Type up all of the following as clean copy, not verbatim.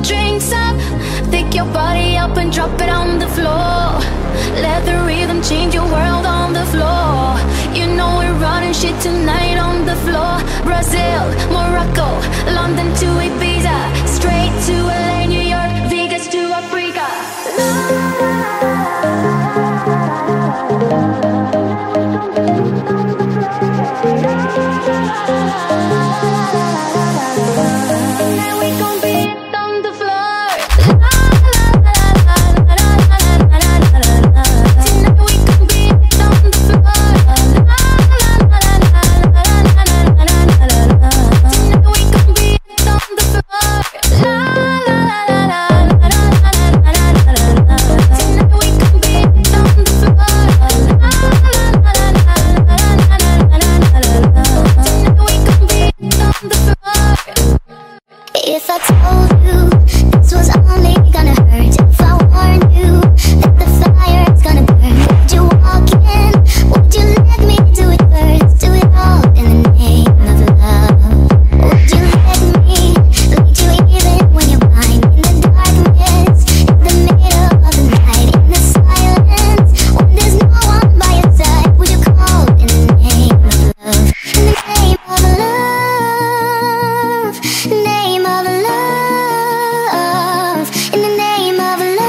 drinks up, pick your body up and drop it on the floor. Let the rhythm change your world on the floor. You know we're running shit tonight on the floor. Brazil, Morocco, London to Ibiza, straight to LA, New York, Vegas to Africa. Tonight we gon' beat on the floor. Tonight we gon' beat on the floor. Tonight we gon' beat on the floor. Tonight we gon' beat on the floor. Tonight we gon' beat on the floor. If I told you this was only gonna hurt, if I warned you that the fire's gonna burn, would you walk in? Would you let me do it first? Do it all in the name of love. Would you let me lead you even when you're blind? In the darkness, in the middle of the night, in the silence, when there's no one by your side, would you call in the name of love? In the name of love, name of love, in the name of love.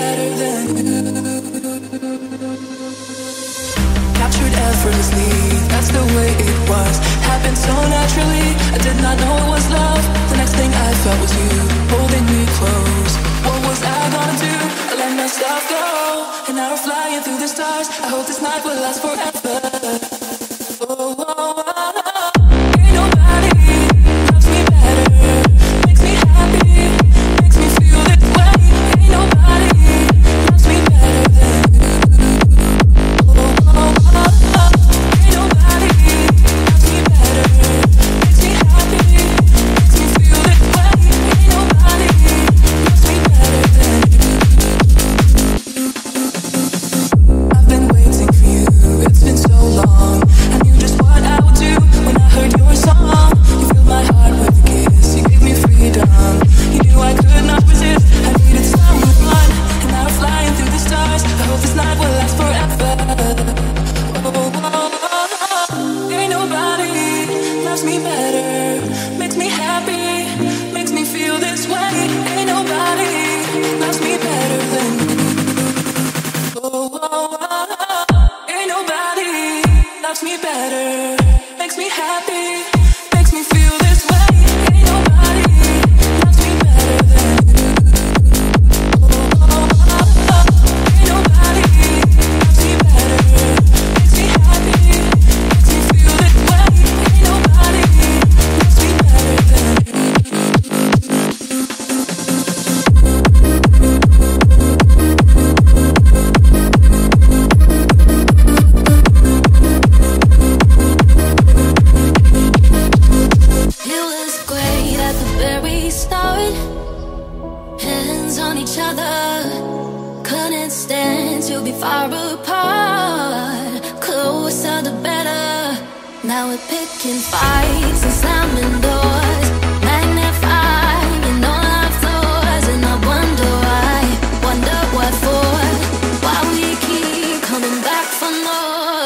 better than you. Captured effortlessly, that's the way it was. Happened so naturally, I did not know it was love. The next thing I felt was you, holding me close. What was I gonna do? I let myself go, and now we're flying through the stars. I hope this night will last forever. Oh, oh, oh, oh. Ain't nobody loves me better, makes me happy, makes me feel this way. Ain't nobody loves me better than you. Oh, oh, oh, oh. Ain't nobody loves me better, makes me happy, makes me feel this way. Ain't nobody loves me better than you. I've been waiting for you, it's been so long. I knew just what I would do when I heard your song. You filled my heart with a kiss, you gave me freedom. You knew I could not resist, I needed someone. And now we're flying through the stars. I hope this night will last forever. Oh, oh, oh, oh. Ain't nobody loves me better, makes me happy, makes me feel this way. Ain't nobody loves me better than you. Oh, oh, oh, oh. Ain't nobody loves me better, makes me happy, makes me feel this way. Ain't nobody loves me better than you. Oh, oh, oh, oh. Ain't nobody loves me better, makes me happy, makes me feel this way. Ain't nobody loves me better than you. It was great at the very start, hands on each other, couldn't stand to be far apart. Closer the better, now we're picking fights and slamming doors, magnifying all our flaws. And I wonder what for, why we keep coming back for more.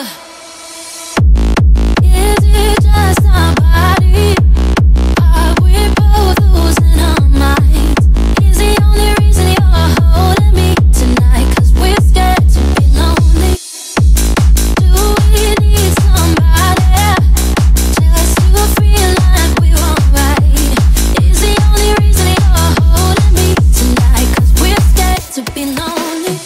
Is it just our body? Are we both losing our minds? Is the only reason you're holding me tonight 'cause we're scared to be lonely? Do we need somebody just to feel like we're alright? Is the only reason you're holding me tonight 'cause we're scared to be lonely?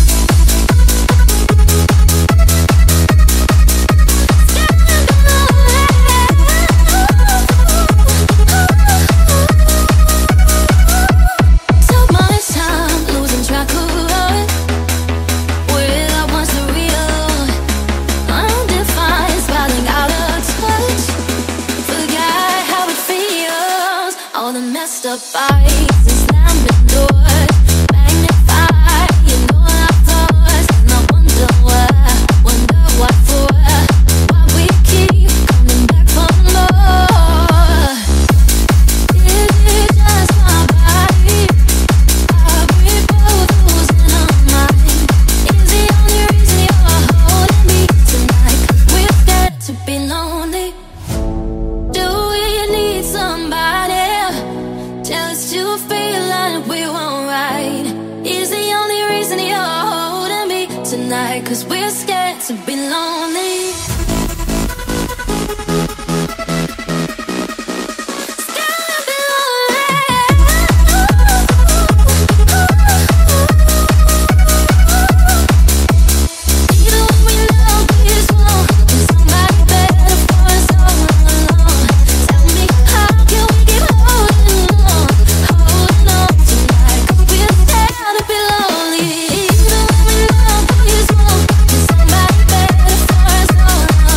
Took much time losing track of what without what's the real. Undefined, spiraling out of touch. Forgot how it feels. All the messed up fights and slamming doors, magnifying all our flaws. And I wonder what for, why we keep coming back for more. Is it just my body? Are we both losing our minds? Is the only reason you're holding me tonight 'cause we're scared to be lonely? Do we need somebody just to feel like we're alright? Is the only reason you're holding me tonight 'cause we're scared to be lonely? Somebody better for us all along.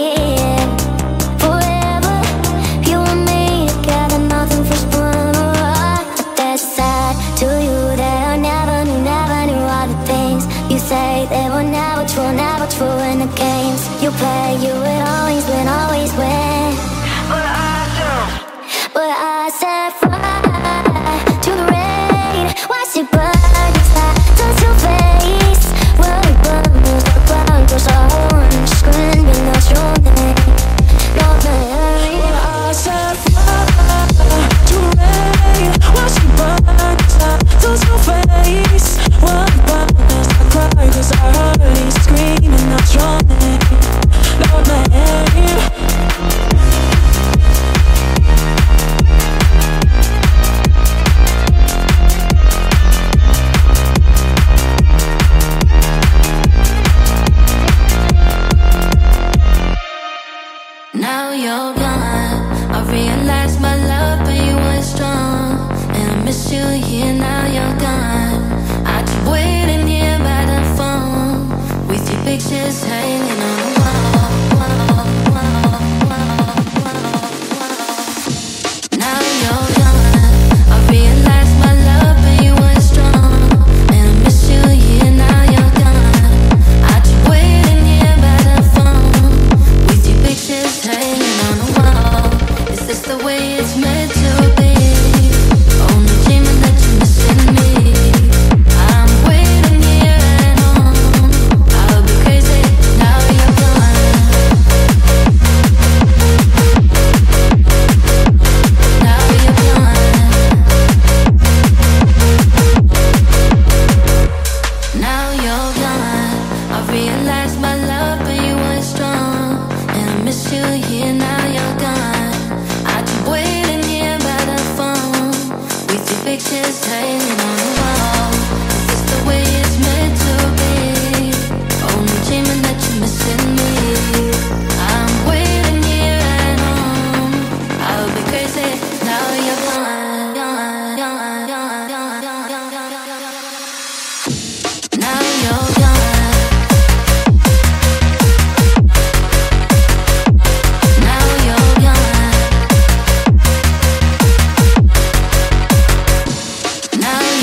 Forever, you and me together, nothing for fun. But there's a side to you that I never knew all the things you say. They were never true in the games you play. You would always win. But I said fly to the rain. Watch it burn inside, touch your face. Well, it burns, the ground goes on. Screaming out your name, your name. I said fly to the rain. Watch it burn inside, touch your face. Well, it burns, I cry 'cause I heard you screaming out your name, your name. Now you're gone. I realize my love for you was strong, and I miss you here. Now you're gone. I keep waiting here by the phone with your pictures hanging on the wall. Now you're gone. I realize my love for you was strong, and I miss you here. Now you're gone. I keep waiting here by the phone with your pictures hanging on the wall. Is this the way it's meant to be? Only dreaming that you're missing me. I'm waiting here and on. I'll be crazy now you're gone. Now you're gone. Now you're gone. I realize my love for you was strong, and I miss you here. Now you're gone. I keep waiting here by the phone with your pictures hanging on the wall. Is this the way it's meant to be? Only dreaming that you're missing me. I'm waiting here and on. I'll be crazy now you're gone. Now you're gone. Now you're gone. Now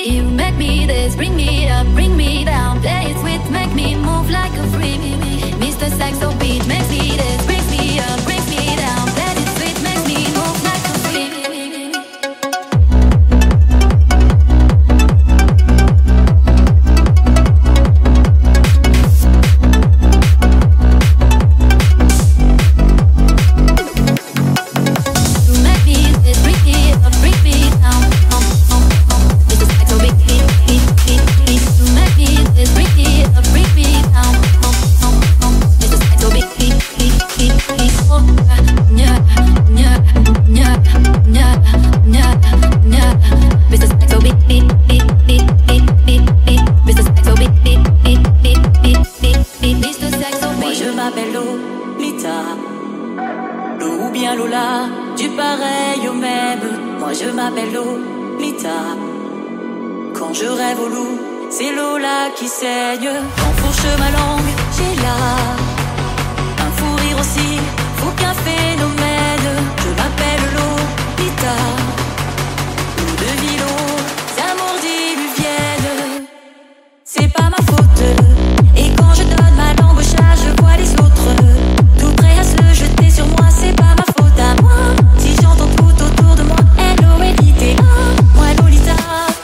You make me this, bring me up, bring me down. Play it sweet, make me move like a freak. Mr. Saxo beat makes me this, brings me up, brings me down. Play it sweet, makes me move like a freak. Qui saigne, enfourche ma langue, j'ai là un fou rire aussi, fou qu'un phénomène. Je m'appelle Lolita, l'eau de Vilo, amour diluvienne. C'est pas ma faute, et quand je donne ma langue au chat, je vois les autres tout prêts à se jeter sur moi. C'est pas ma faute à moi, si j'entends tout autour de moi. L-O-L-I-T-A, moi Lolita.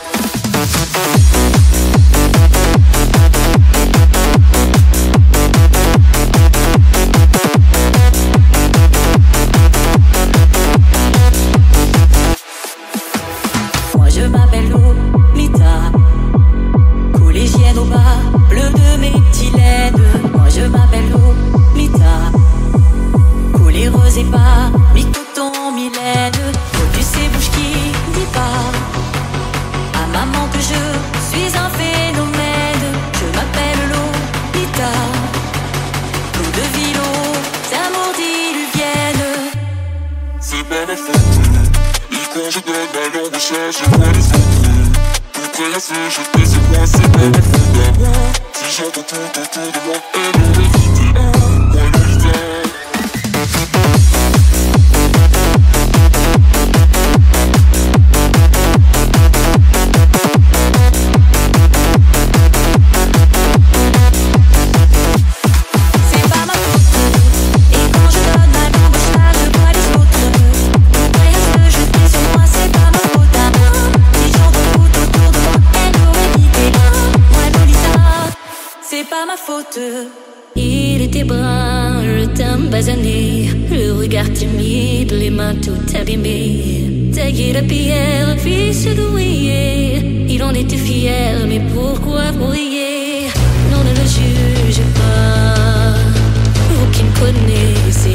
Il était brun, le teint basané, le regard timide, les mains toutes abîmées. Taillé de pierre, fils de douillet, il en était fier, mais pourquoi briller? Non, ne le jugez pas, vous qui ne connaissez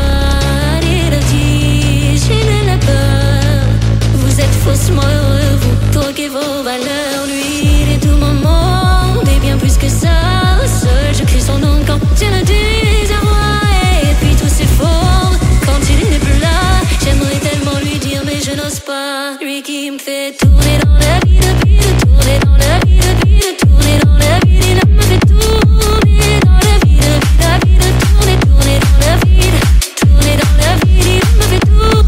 pas l'énergie, j'ai la peur. Vous êtes faussement heureux, vous troquez vos valeurs. Lui, il est tout mon monde, et bien plus que ça. Seul je crie son nom quand j'ai le désarroi. Et puis tout s'effondre quand il n'est plus là. J'aimerais tellement lui dire mais je n'ose pas. Lui qui me fait tourner dans la vie depuis de tourner dans la vie depuis de tourner dans la vie. Il me fait tourner dans la vie de tourner, tourner dans la vie, tourner dans la vie. Il me fait tourner.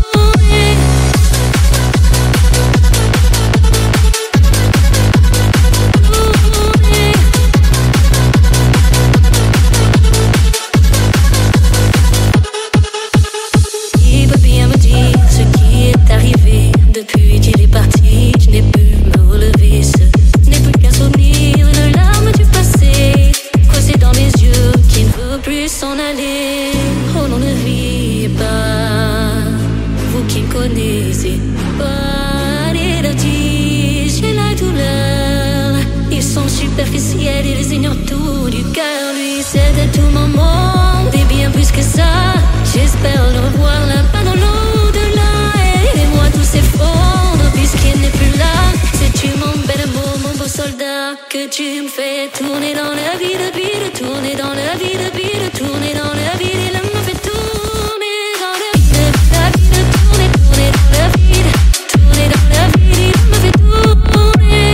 Depuis qu'il est parti, je n'ai pu me relever. Ce n'est plus qu'un souvenir, une larme du passé, causée dans mes yeux qui ne veut plus s'en aller. Oh non, ne riez pas, vous qui ne connaissez pas les vertiges et la douleur. Ils sont superficiels, ils ignorent tout du cœur. Lui, c'était tout mon monde et bien plus que ça. J'espère le revoir là-bas dans l'au-delà. Et moi tout s'effondre puisqu'il n'est plus là. C'est-tu mon bel amour, mon beau soldat, que tu me fais tourner dans la vie depuis de tourner dans la vie depuis de tourner dans la vie. Et là me fait tourner dans la vie de la vie de tourner, tourner dans la vie de tourner dans la vie. Il me fait tourner.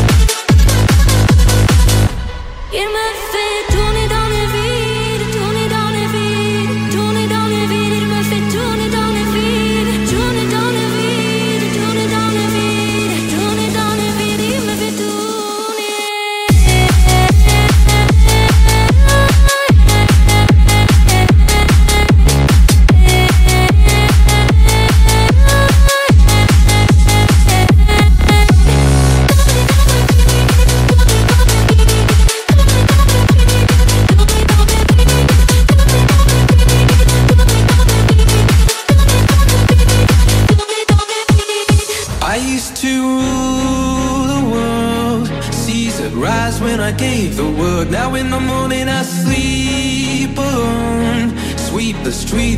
Il me fait tourner dans le vide, tourner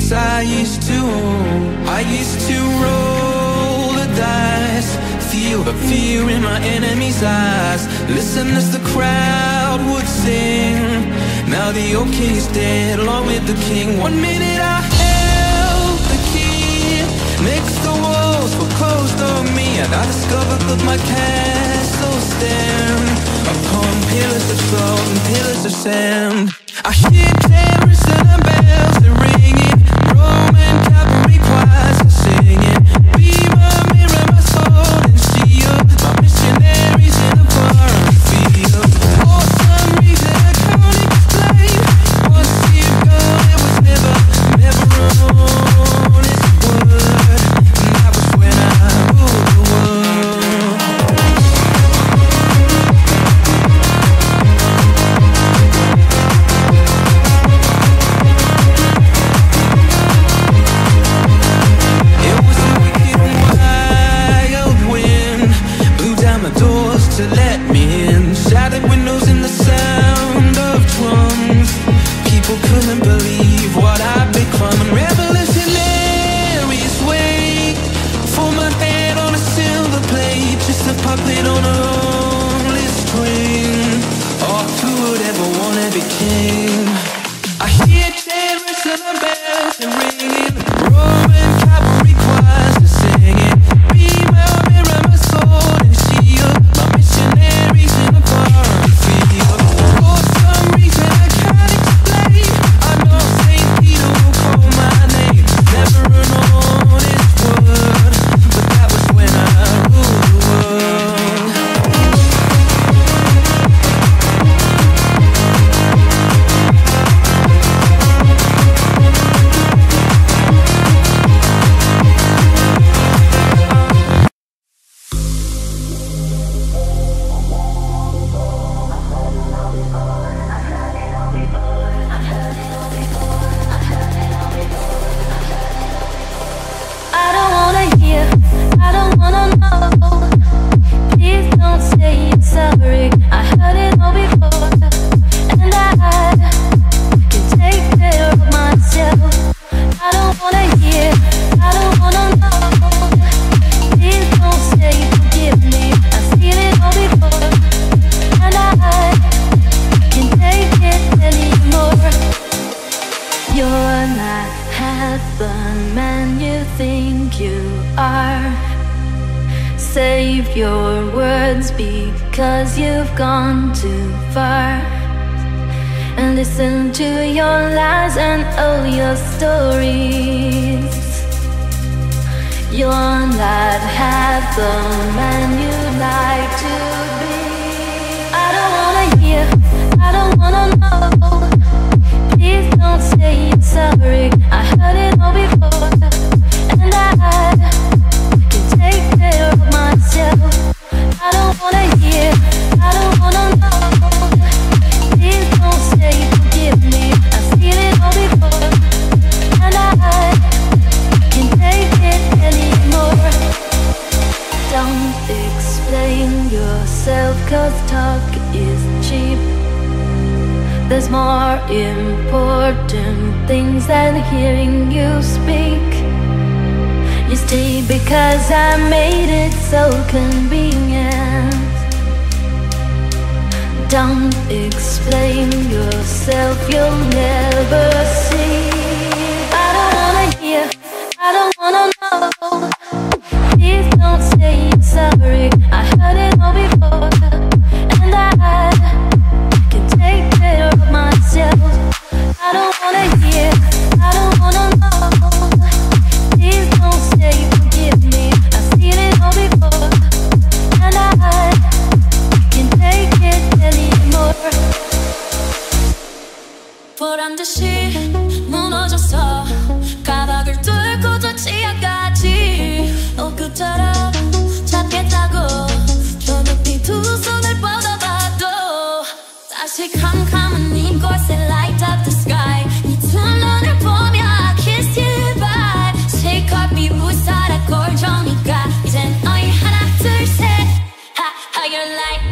I used to roll the dice, feel the fear in my enemy's eyes, listen as the crowd would sing. Now the old king is dead along with the king. 1 minute I held the key, next the walls were closed on me, and I discovered that my castle stand upon pillars of stone and pillars of sand. I hear terrorists and bells, they're ringing, Roman cavalry choirs are singing. Be my mirror, my sword and shield, my missionaries in the foreign field. For some reason I can't explain, once you've gone it was never on its word, and that was when I ruled the world. To let me in, shattered windows in the sound of drums. People couldn't believe what I'd become, and revolutionaries wait for my head on a silver plate, just a puppet on a lonely string. Oh, who would ever wanna be king? I hear terrorists and bells and ringing, Roman cavalry choirs are singing. Be my mirror, my sword and shield, my missionaries in a foreign field. For some reason I can't explain, I know St. Peter will call my name, never an honest word, but that was when I ruled the world. I don't wanna hear, I don't wanna know. Please don't say you're sorry, I heard it all before, and I can take care of myself. I don't wanna hear, I don't wanna know. Please don't say forgive me, I've seen it all before, and I can take it anymore. You're not half the man you think you are. Save your words because you've gone too far, and listen to your lies and all your stories. You're not half the man you'd like to be. I don't wanna hear, I don't wanna know. Please don't say you're sorry, I heard it all before, and I can take care of myself. I don't wanna hear, I don't wanna know. Please don't say forgive me, I've seen it all before, and I can take it anymore. Don't explain yourself, 'cause talk is cheap. There's more important things than hearing you speak. You stay because I made it so convenient. Don't explain yourself, you'll never see. I don't wanna hear, I don't wanna know. Please don't say you're sorry, I heard it all before, and I can take care of myself. I don't wanna hear, I don't wanna know. Please don't say forgive me, I've seen it all before, and I can take it anymore. 보란 듯이 무너져서 가닥을 뚫고 저 지하까지 옷구처럼 잡겠다고 더 높이 두 손을 뻗어봐도 다시 캄캄한 이곳에 light up the sky. 네 두 눈을 보며 I kiss you bye. 실컷 비웃어라 꼴정이가 이젠 너희 하나 둘 셋 how you're like.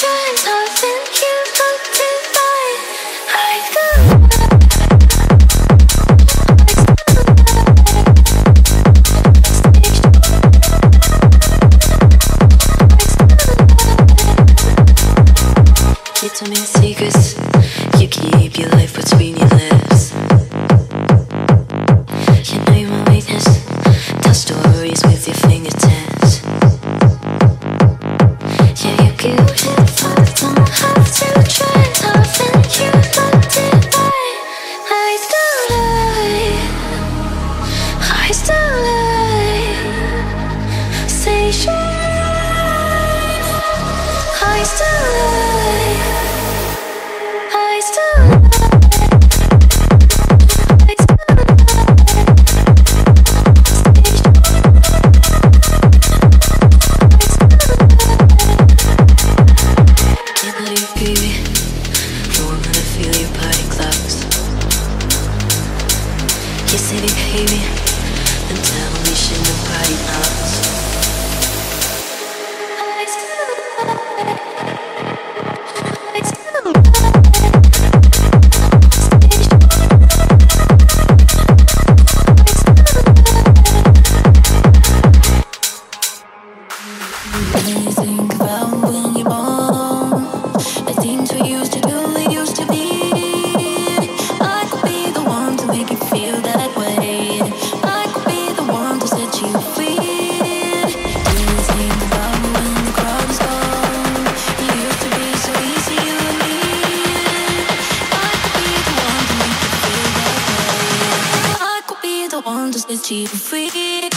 trying to think you looked divine. I feel You tell me secrets, you keep your life between your lips. You know you're my weakness, tell stories with your fingertips. yeah, you beautiful, don't have to try to think you look divine. I still lie, say shine. I still lie, I still lie. Set you free.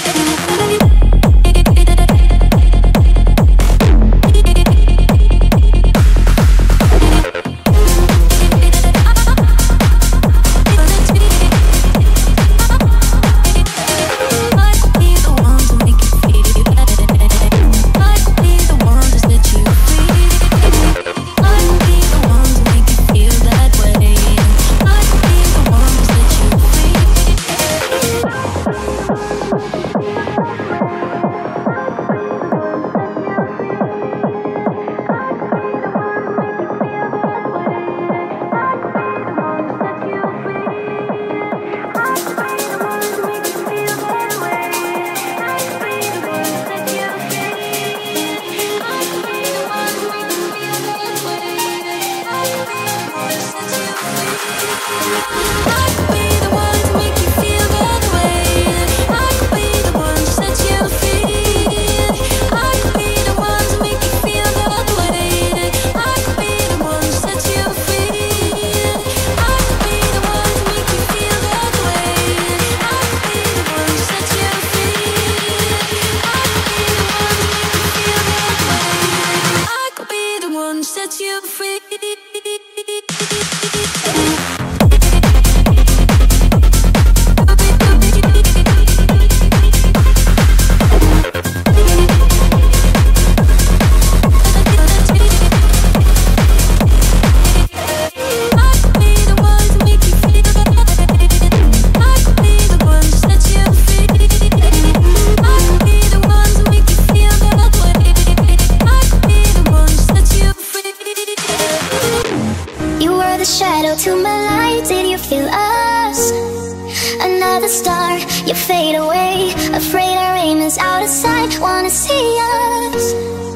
To my light, did you feel us? Another star, you fade away. Afraid our aim is out of sight. Wanna see us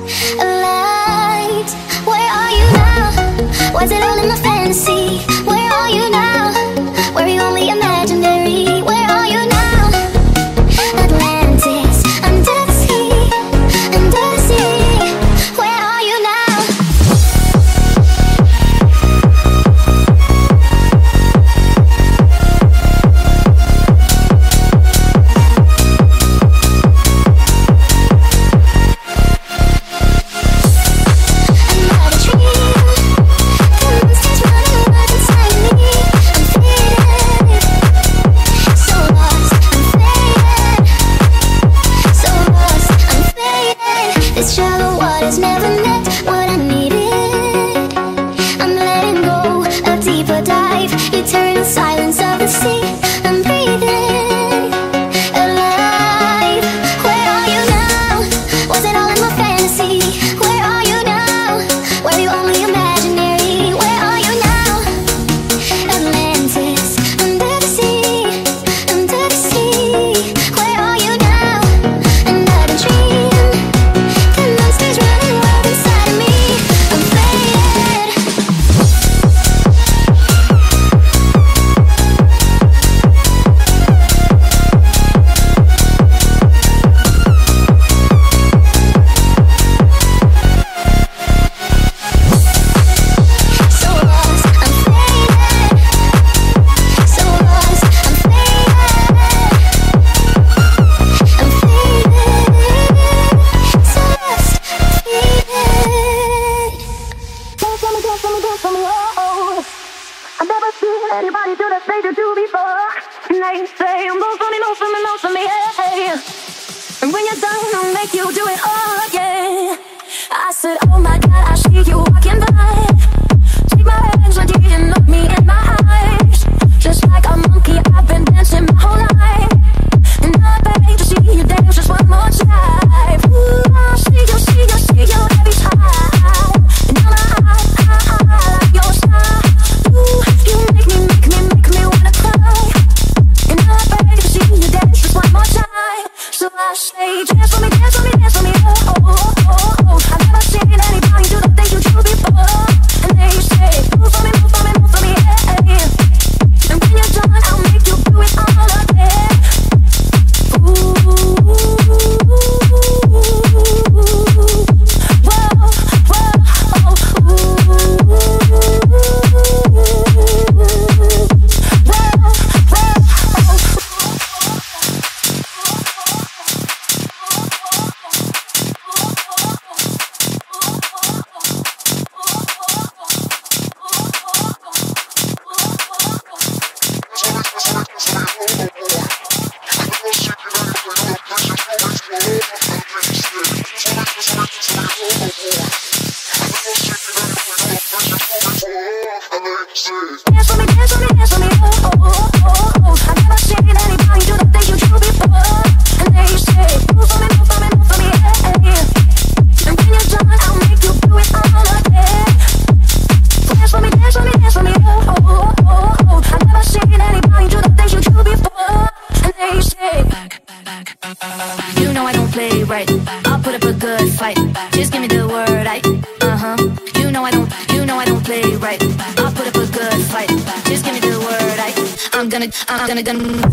alight. Where are you now? Was it all in my fantasy? Where are you now? Were you only imaginary? Where are you now? Atlantis, under the sea, under the sea. Where are you now? Another dream, the monsters running away. for me, oh. I've never seen anybody do the things you do before. And they say, move for me, move for me, move for me, hey. And when you're done, I'll make you do it all again. I said, oh my God, I see you walking by. Take my hands, like you didn't look me in my eyes. Just like a monkey, I've been dancing my whole life. And I beg to see you dance just one more time. Ooh, I see you every time. And I'm high like your style. Ooh, you make me wanna cry. And I beg to see you dance just one more time. So I say, dance for me, dance for me, dance for me, oh, oh, oh, oh, oh. I've never seen anybody do the things you do before. And they say, move for me, move for me, move for me, hey. And when you're done, I'll make you do it all again. I'm gonna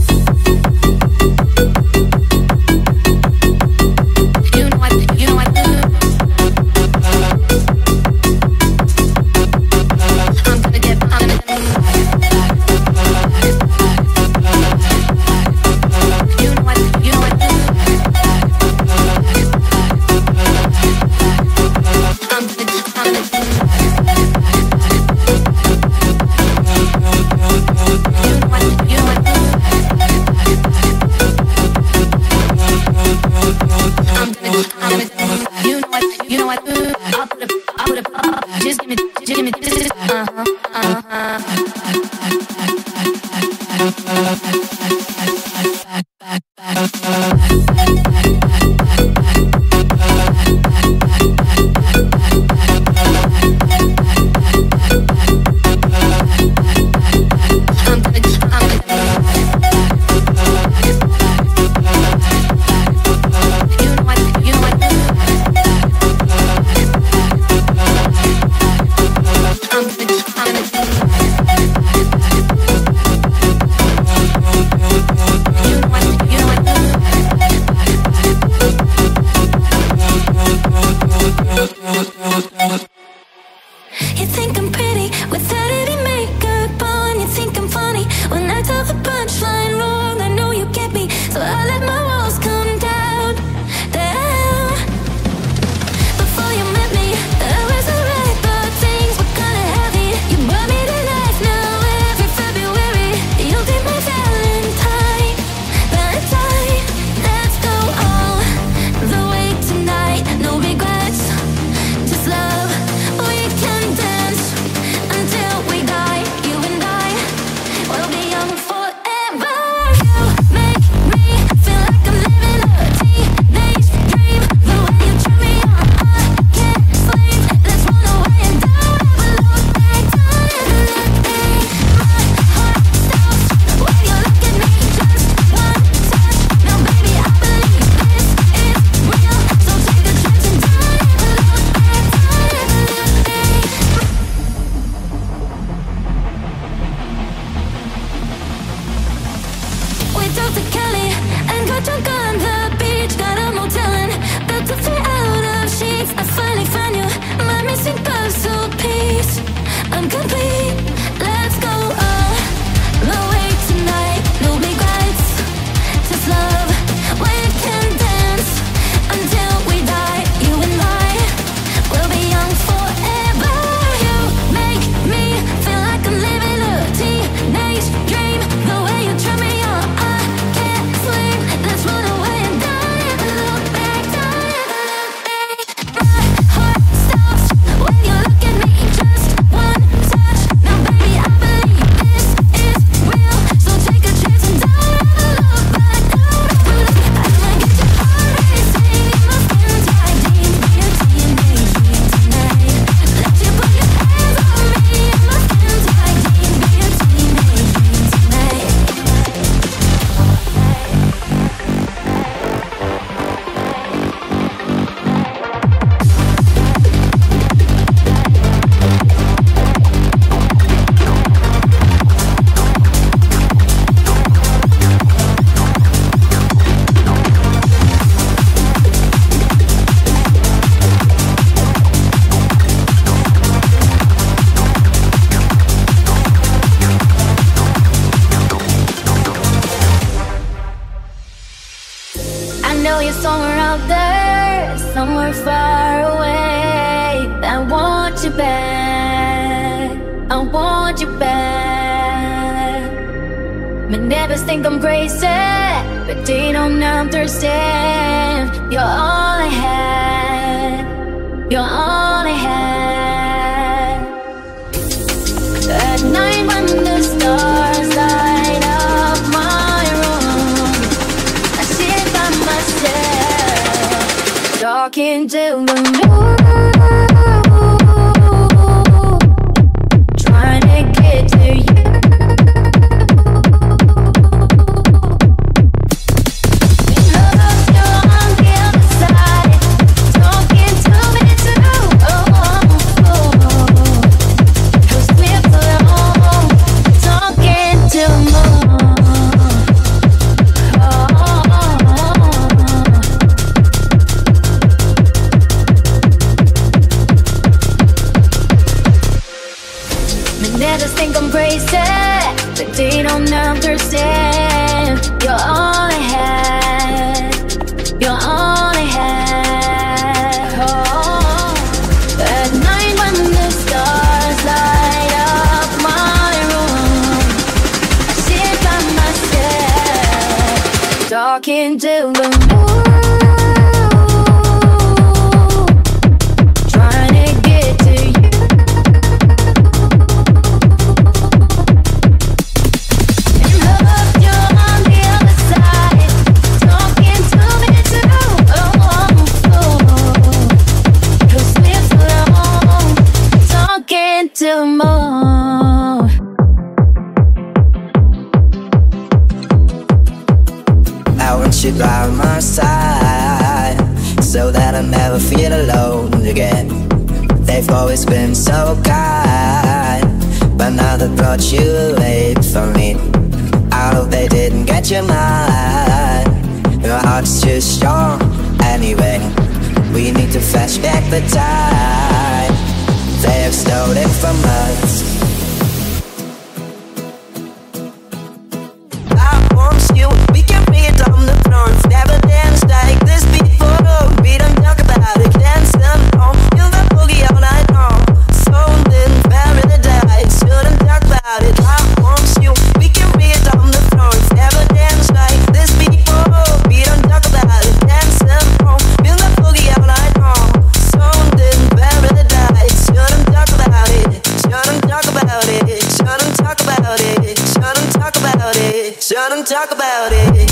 more far away. I want you back, I want you back. My neighbors think I'm crazy, but they don't understand. You're all I had, you're all I had. At night when the stars light up my room, I sit by myself, talking to the moon, trying to get to you. Think I'm crazy, but they don't understand. You're all I had, you're all I had. Oh. At night when the stars light up my room, I sit by myself, talking to the moon, trying to get to you. To the moon. I want you by my side, so that I never feel alone again. They've always been so kind, but now they brought you away from me. I hope they didn't get your mind. Your heart's too strong anyway. We need to flash back the time. They have stolen from us. I want you, we can bring it on the floor. Never danced like this before. We don't talk about it, dance alone. Feel the boogie all night long. So then paradise, shouldn't talk about it. I want you, we can bring it on the floor. Never danced like this before. We don't talk about it, dance alone. Feel the boogie all night long. So then paradise, shouldn't talk about it. Shouldn't talk about it. Shouldn't talk about it. Shouldn't talk about it. Shouldn't talk about it.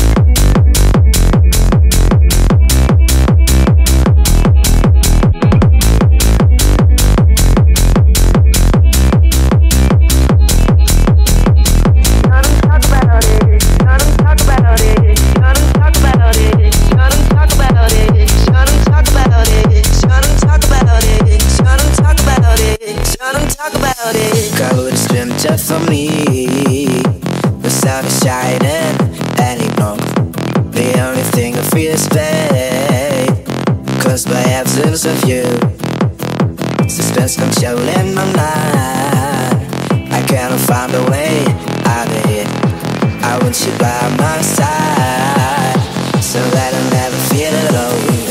For me, the sun is shining anymore. The only thing I feel is pain, caused by absence of you. Suspense controlling my mind. I cannot find a way out of here. I want you by my side, so that I'll never feel alone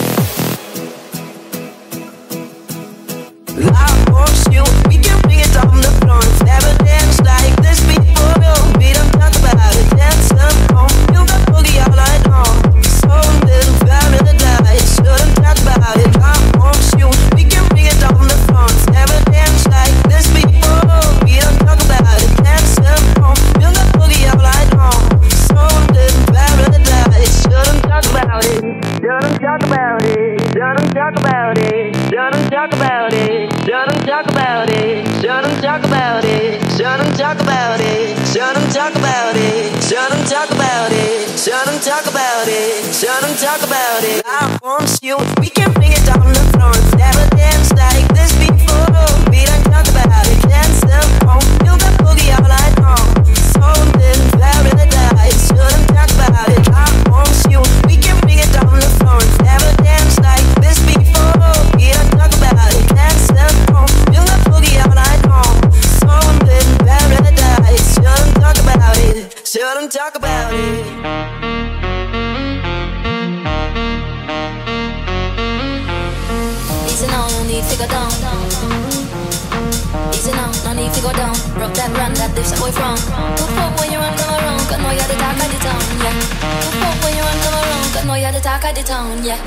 again. I want you, we can bring it on the floor. Never danced like this before. We don't talk about it, dance alone. Feel the boogie all night long. So little paradise, shouldn't talk about it. I want you, we can bring it on the floor. Never danced like this before. We don't talk about it, dance alone. Feel the boogie all night long. So little paradise, shouldn't talk about it. Shouldn't talk about it. Shouldn't talk about it. Shouldn't talk about it. Shouldn't talk about it. Shouldn't talk about it. Shouldn't talk about it. Shouldn't talk about it. Shouldn't talk about it. Shouldn't talk about it. Shouldn't talk about it. I want you. We can bring it on the floor. Never danced like this before. We don't talk about it. Dance alone. Feel the boogie all night long. So then paradise. Shouldn't talk about it. I want you. We can bring it on the floor. Never danced like this before. We don't talk about it. Dance alone. Feel the boogie all night long. So then paradise. Shouldn't talk about it. Shouldn't talk about it. go down. Rock that run, that lives away from. Whoop up when you run, come around, cause know you're the talk of the town, yeah. Whoop up when you run, come around, cause know you're the talk of the town, yeah.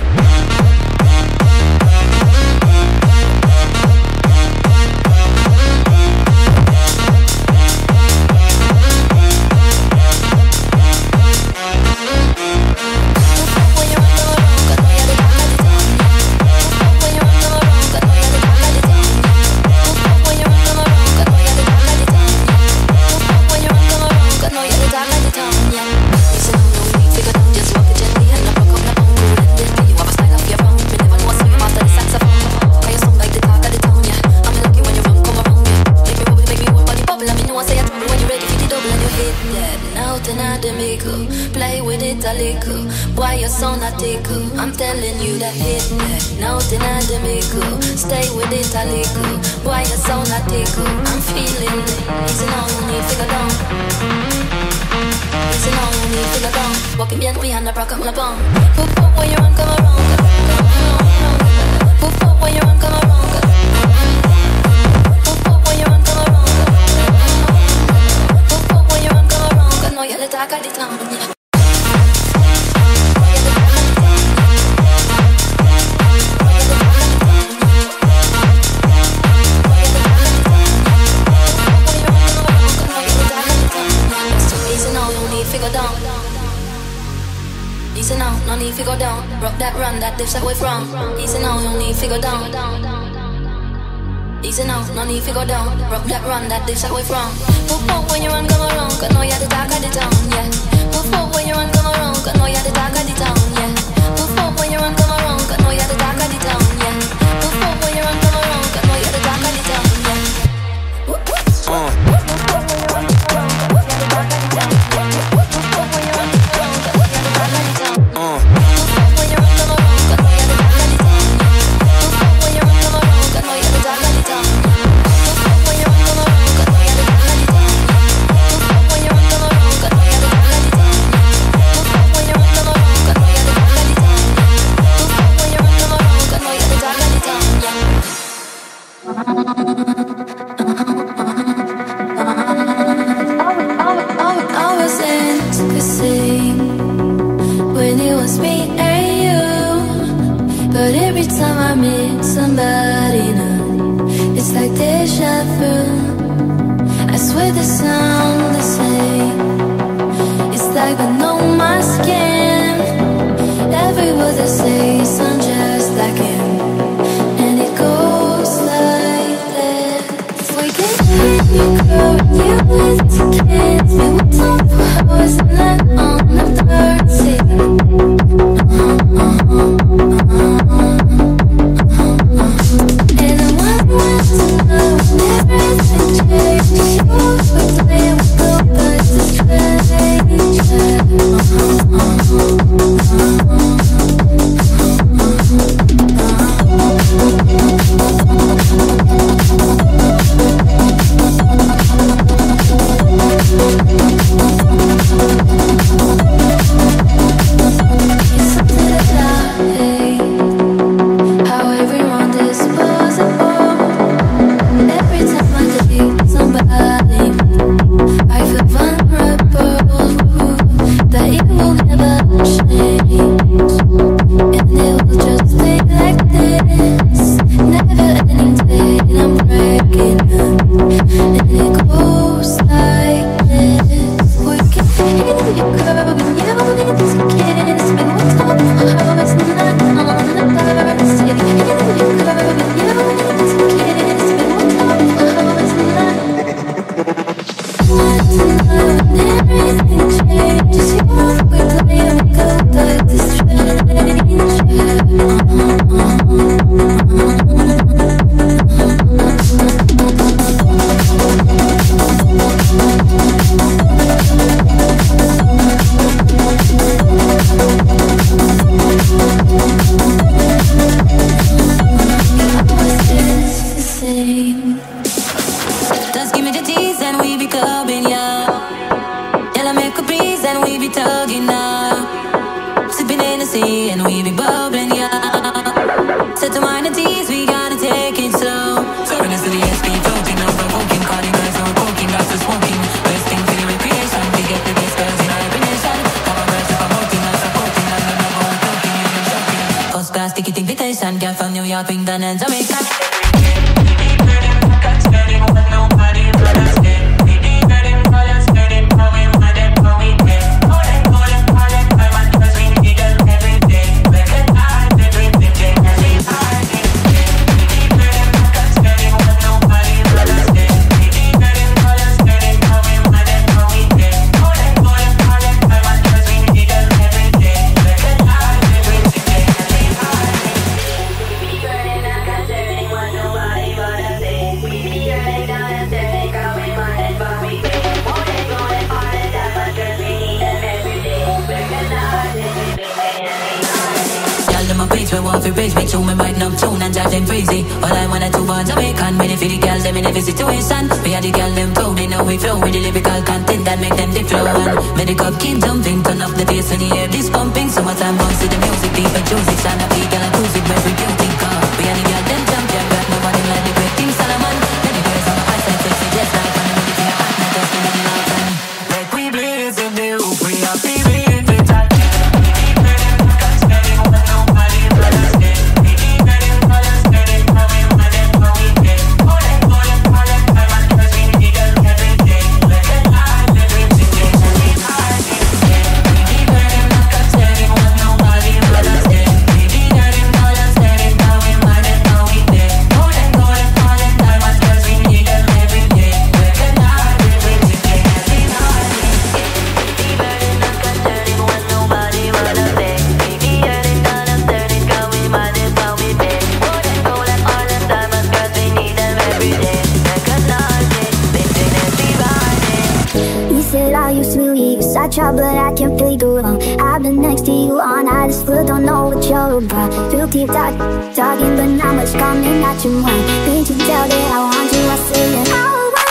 Play with it a little. Why your son a tickle? I'm telling you that hit that. Nothing at the mickle. Stay with it a little. Why your son a tickle? I'm feeling it. Easy now, you need figure down. Easy now, you need figure down. Walking bien, we hand a rock up my bum. Poop up when you run, come around. Poop up when you run, come around. Poop up when you run, come around. Poop up when you run, come around. Cause know you're the talk of the town, yeah. Easy now, no need to go down. Rock that run, that lives away from. Easy now, no need to go down. Easy now, no need to go down. Rock that run, that lives away from. Whoop up when you run, come around, cause know you're the talk of the town, yeah. Whoop up when you run, come around, cause know you're the talk of the town, yeah. Whoop up when you run, come around, cause know you're the talk of the town, yeah. Whoop up when you run, come around, cause know you're the talk of the town, yeah. Whoop up when you run, come around, cause know you're the talk of the town, yeah. Whoop up when you run, come around, cause know you're the talk of the town. Somebody new, it's like deja vu. I swear the sound the same. It's like I know my skin. Every word I say sounds just like him, and it goes like this. We get in your car and you with the kids. We went on for hours and then on the third seat. Set to mind the tease, we gotta take it slow. Sorry, this is the SP, floating over, walking, cutting us. Jamaican girl from New York, England and Jamaica. Make sure me right now tune and drive them crazy. All I wanna do for Jamaican, ready for the girls, them in every situation. We are the girl, them too, they know we flow with the lyrical content that make them dip flow. And make the cup keep jumping, turn up the bass when you hear this pumping. Summertime bounce to the music, deep and music, shine up, girl and cruise with every beauty car. We are the girl, them champion, got nobody like the great King Solomon. Many girls on my eyesight, sexy, just like I'm ready for your heart, not just in the love time. Like we blaze in the roof, we are feeling it tight. I try, but I can't figure out. I've been next to you all night, I still don't know what you're about. You keep talking, but not much coming at your mind. Think you tell that I want you, I say that I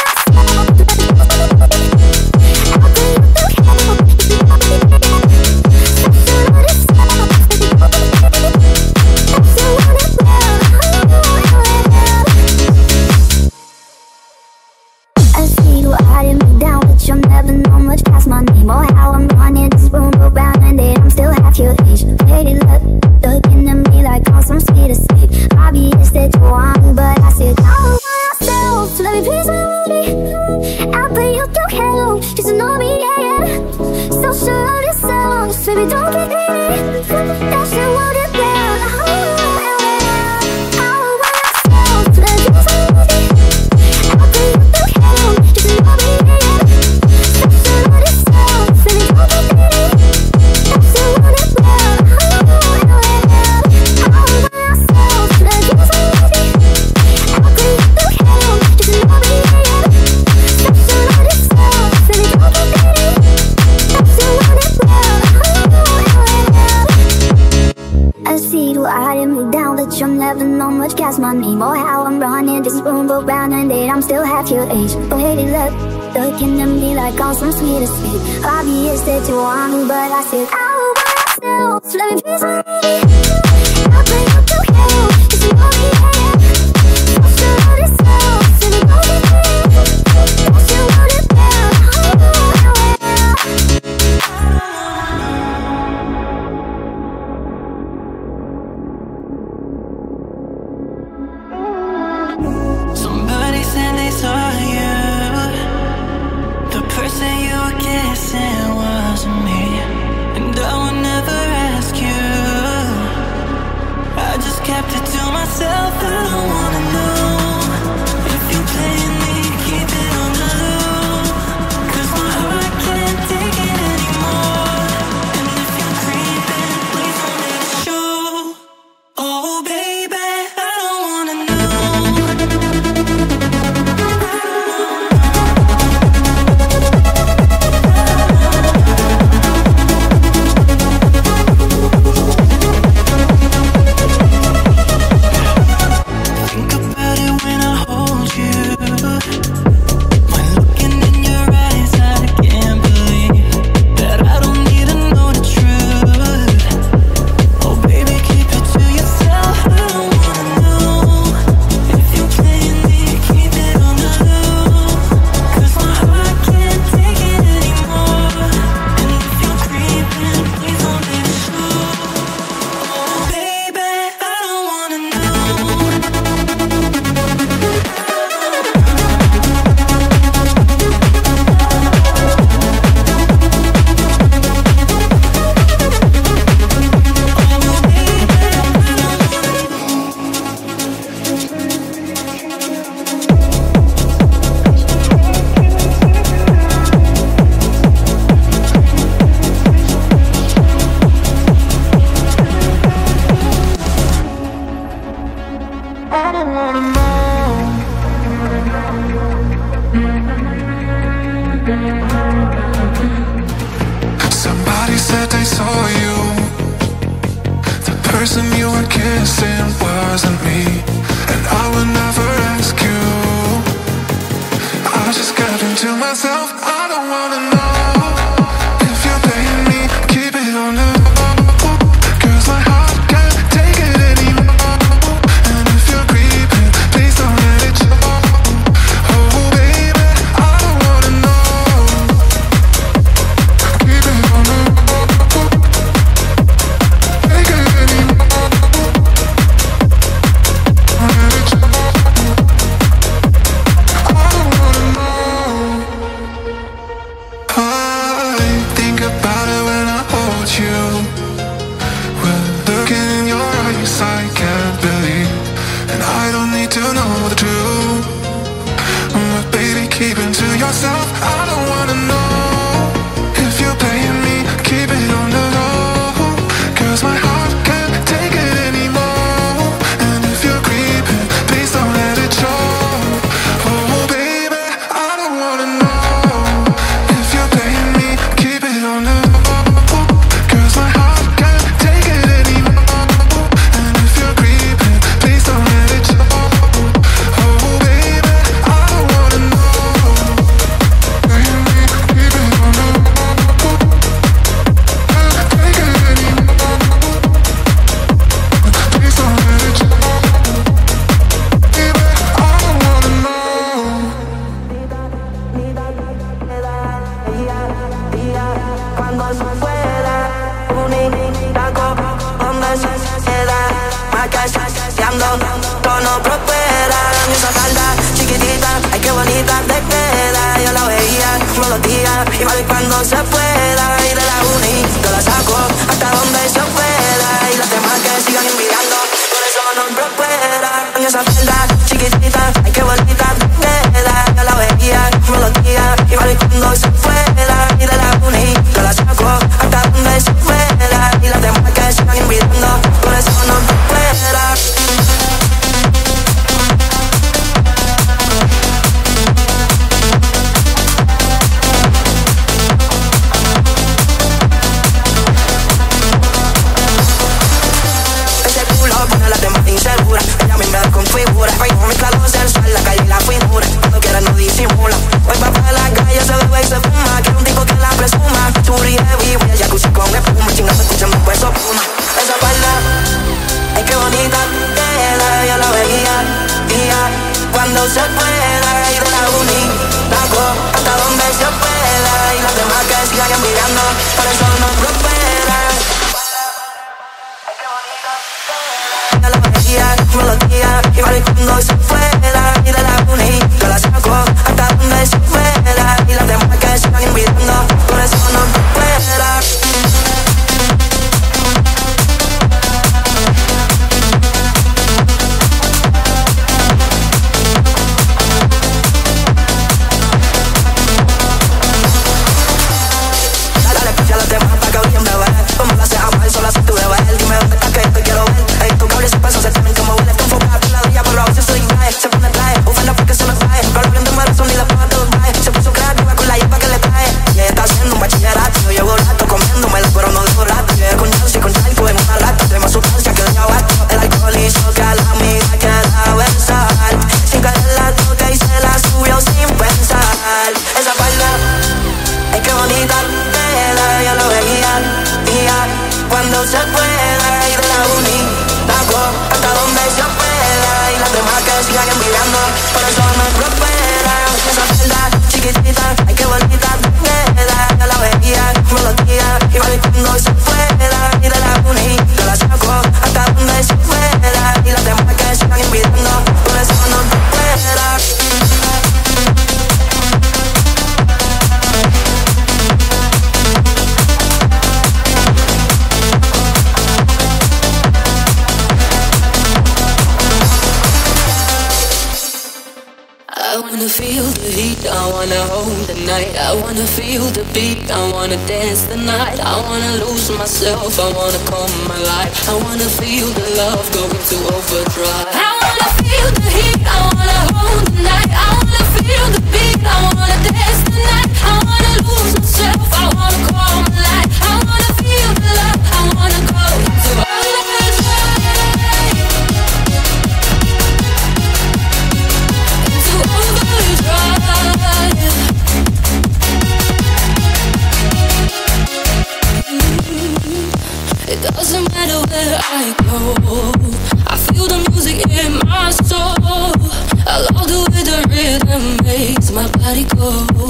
my name or how I'm running this room around and that I'm still half your age. Oh, hey, looking at me like I'm some sweet escape. Obvious that you want me, but I said I want myself. So let me please me. I'll bring up your hell. Cause you know me, yeah. I'm sure of this love. So we gon' get free. That's your word as well. Somebody said they saw you. The person you were kissing wasn't me. And I would never ask you Somebody said they saw you. The person you were kissing wasn't me, and I would never ask you. I just got into myself. I don't wanna know if you're playing me. Keep it on the low, 'cause my heart can't take it anymore. And if you're creeping, please don't let it show. Oh baby, I don't wanna know. Keep it on the low, take it anymore. Don't let it show. I don't wanna know. I think about it when I hold you. When looking in your eyes, I can't believe, and I don't need to know the truth. But baby, keep it to yourself. I don't wanna know if you're playing me. Keep it on the low, 'cause my heart can't take it anymore. And if you're creeping, please don't let it show. Oh baby, I don't wanna know if you're playing me. Keep it on the low, 'cause my heart can't take it anymore. And if you're creeping, please don't let it show. Oh baby, I don't wanna know. Playing me, keep it on the low, can't take it anymore. Please don't let it show. Baby, I don't wanna know. Cuando se fuera, unida con la sociedad, macaseando, tono prospera. Esa falda chiquitita, ay qué bonita te queda. Yo la veía todos los días, y más cuando se pueda. Y de la uni, yo la saco hasta donde se pueda. Y los demás que sigan envidiando, por eso no prospera. Esa falda chiquitita, ay qué bonita te queda. Yo la veía todos los días, y más cuando se pueda. Y de la uni, yo la saco hasta donde se pueda. Y los demás que sigan envidiando, por eso no prospera. Ese culo pone a las demás inseguras. Ella a mí me desconfigura. Hoy no mezcla lo sensual, la calle y la finura. Cuando quiera no disimula. Hoy va para la calle, se bebe y se fuma. Quiero un tipo que la presuma. Churi heavy, voy al jacuzzi con espuma. Chingando, escuchando un beso puma. Esa falda, ay qué bonita queda. Yo la veía, día, cuando se pueda. Y de la uni, taco, hasta donde se pueda. Y los demás que sigan envidiando, por eso no prosperan. Yo la veía todos los días, y vale cuando se pueda. Y de la uni, yo la saco hasta donde se pueda. Y los demás que sigan envidiando, por eso no prosperan. Dale a los demás pa' que brillen, bebé. Como lo haces amar, solo haces tu bebé. Dime dónde estás que te quiero ver. Ey, tu cabello y sus pesos se tienen como huele. Te enfocas por la día, pero a veces soy ingraje. Se pone traje, ufanda porque se me trae. Pero viendo un embarazo ni la paga te los trae. Se puso creativa con la yepa que le trae. Y ella está haciendo un bachillerato. Yo llevo rato comiéndomela, pero no dejo rato. Llegué con Chelsea, con Chalco en una lata. Tenemos sustancia que daña abasto. El alcohol hizo que a la amiga quiera besar. Sin caer la toca y se la subió sin pensar. Esa falda, ay qué bonita queda. Yo lo veía, día, cuando se pueda. Y de la uni, taco, hasta donde se pueda. Y las demás que sigan envidiando, por eso no prosperan. Esa falda chiquitita, ay qué bonita queda. Yo la veía todos los días, y vale cuando se pueda. Y de la uni, yo la saco hasta donde se pueda. Y las demás que sigan envidiando, por eso no prosperan. I wanna feel the heat, I wanna hold the night. I wanna feel the beat, I wanna dance the night. I wanna lose myself, I wanna come alive. I wanna feel the love going to overdrive. I wanna feel the heat, I wanna hold the night. I wanna feel the beat, I wanna dance the night. I the rhythm makes my body go.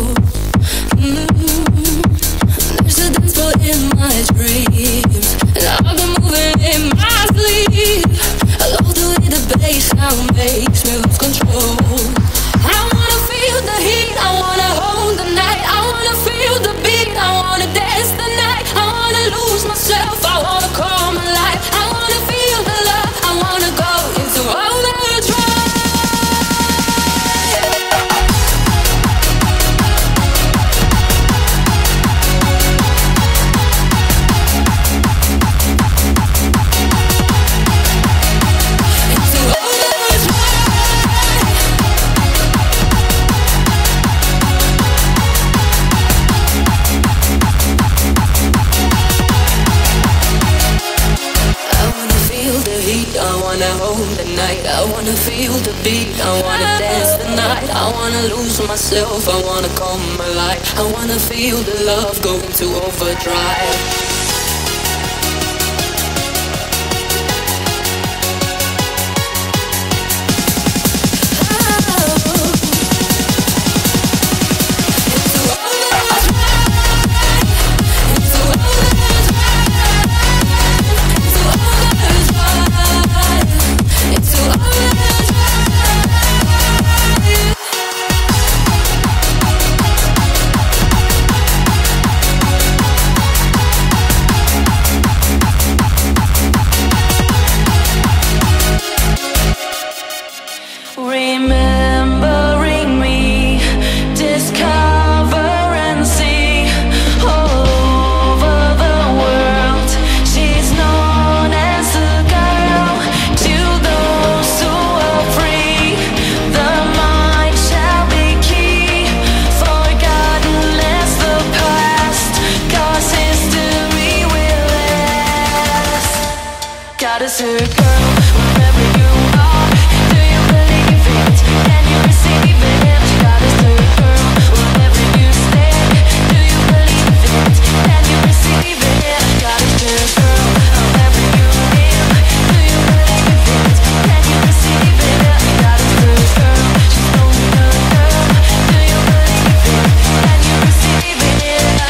There's a dance floor in my dreams, and I've been moving in my sleep. I love the way the bass sound makes me lose control. I wanna feel the heat, I wanna hold the night, I wanna feel the beat, I wanna dance the night, I wanna lose myself, I wanna come alive, I wanna feel the love, I wanna go into overdrive. I wanna hold the night, I wanna feel the beat, I wanna dance the night, I wanna lose myself, I wanna come alive, I wanna feel the love go into overdrive. Remembering me, discover and see all over the world. She's known as a girl to those who are free. The mind shall be key, forgotten as the past, 'cause history will last. Gotta say, girl, wherever you are, do you believe it? Can you receive it? Gotta say, girl, wherever you stay, do you believe it? Can you receive it? Gotta say, girl, wherever you live, do you believe it? Can you receive it? Gotta say, girl, she's only a girl, do you believe it? Can you receive it?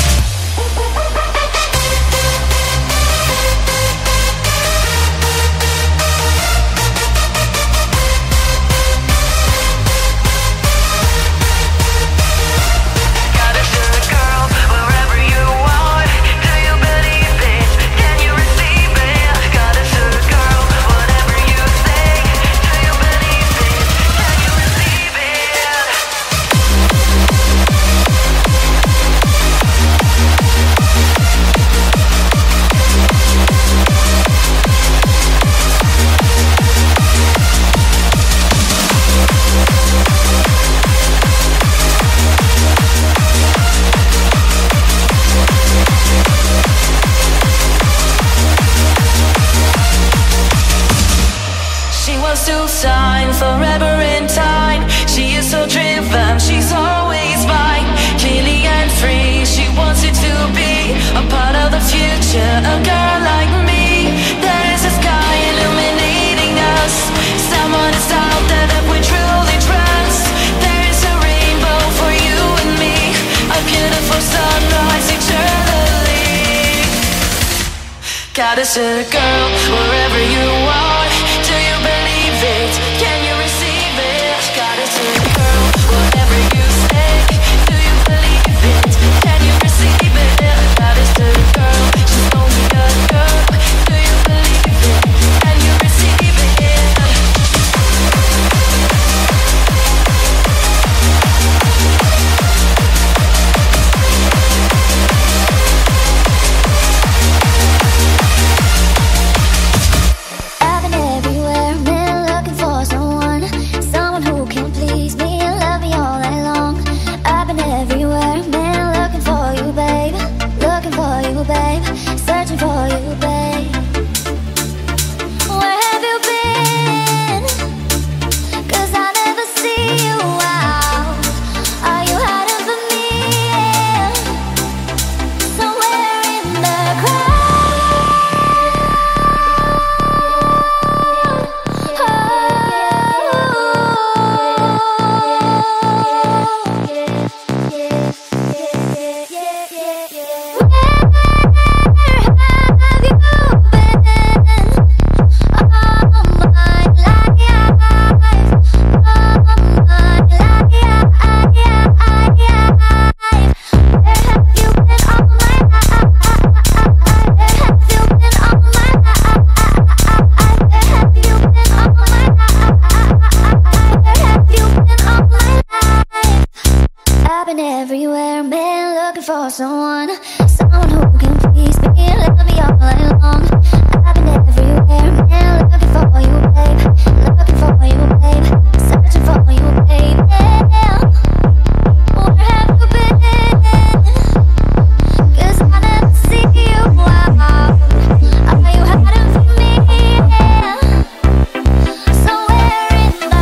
Sign forever in time. She is so driven, she's always mine. Clearly and free, she wants it to be a part of the future. A girl like me, there is a sky illuminating us. Someone is out there that we truly trust. There is a rainbow for you and me, a beautiful sunrise eternally. Gotta say, girl, wherever you are, do you believe it? Can you receive it? Gotta say, girl, whatever you say, do you believe it? Can you receive it? Gotta say, girl, she's only a girl, do you believe it? Can you receive it? I've been been everywhere, been looking for someone who can please me, love me all night long. I've been everywhere, been looking for you, babe, looking for you, babe, searching for you, babe. Where have you been? 'Cause I never see you out. Are you hiding from me? Somewhere in the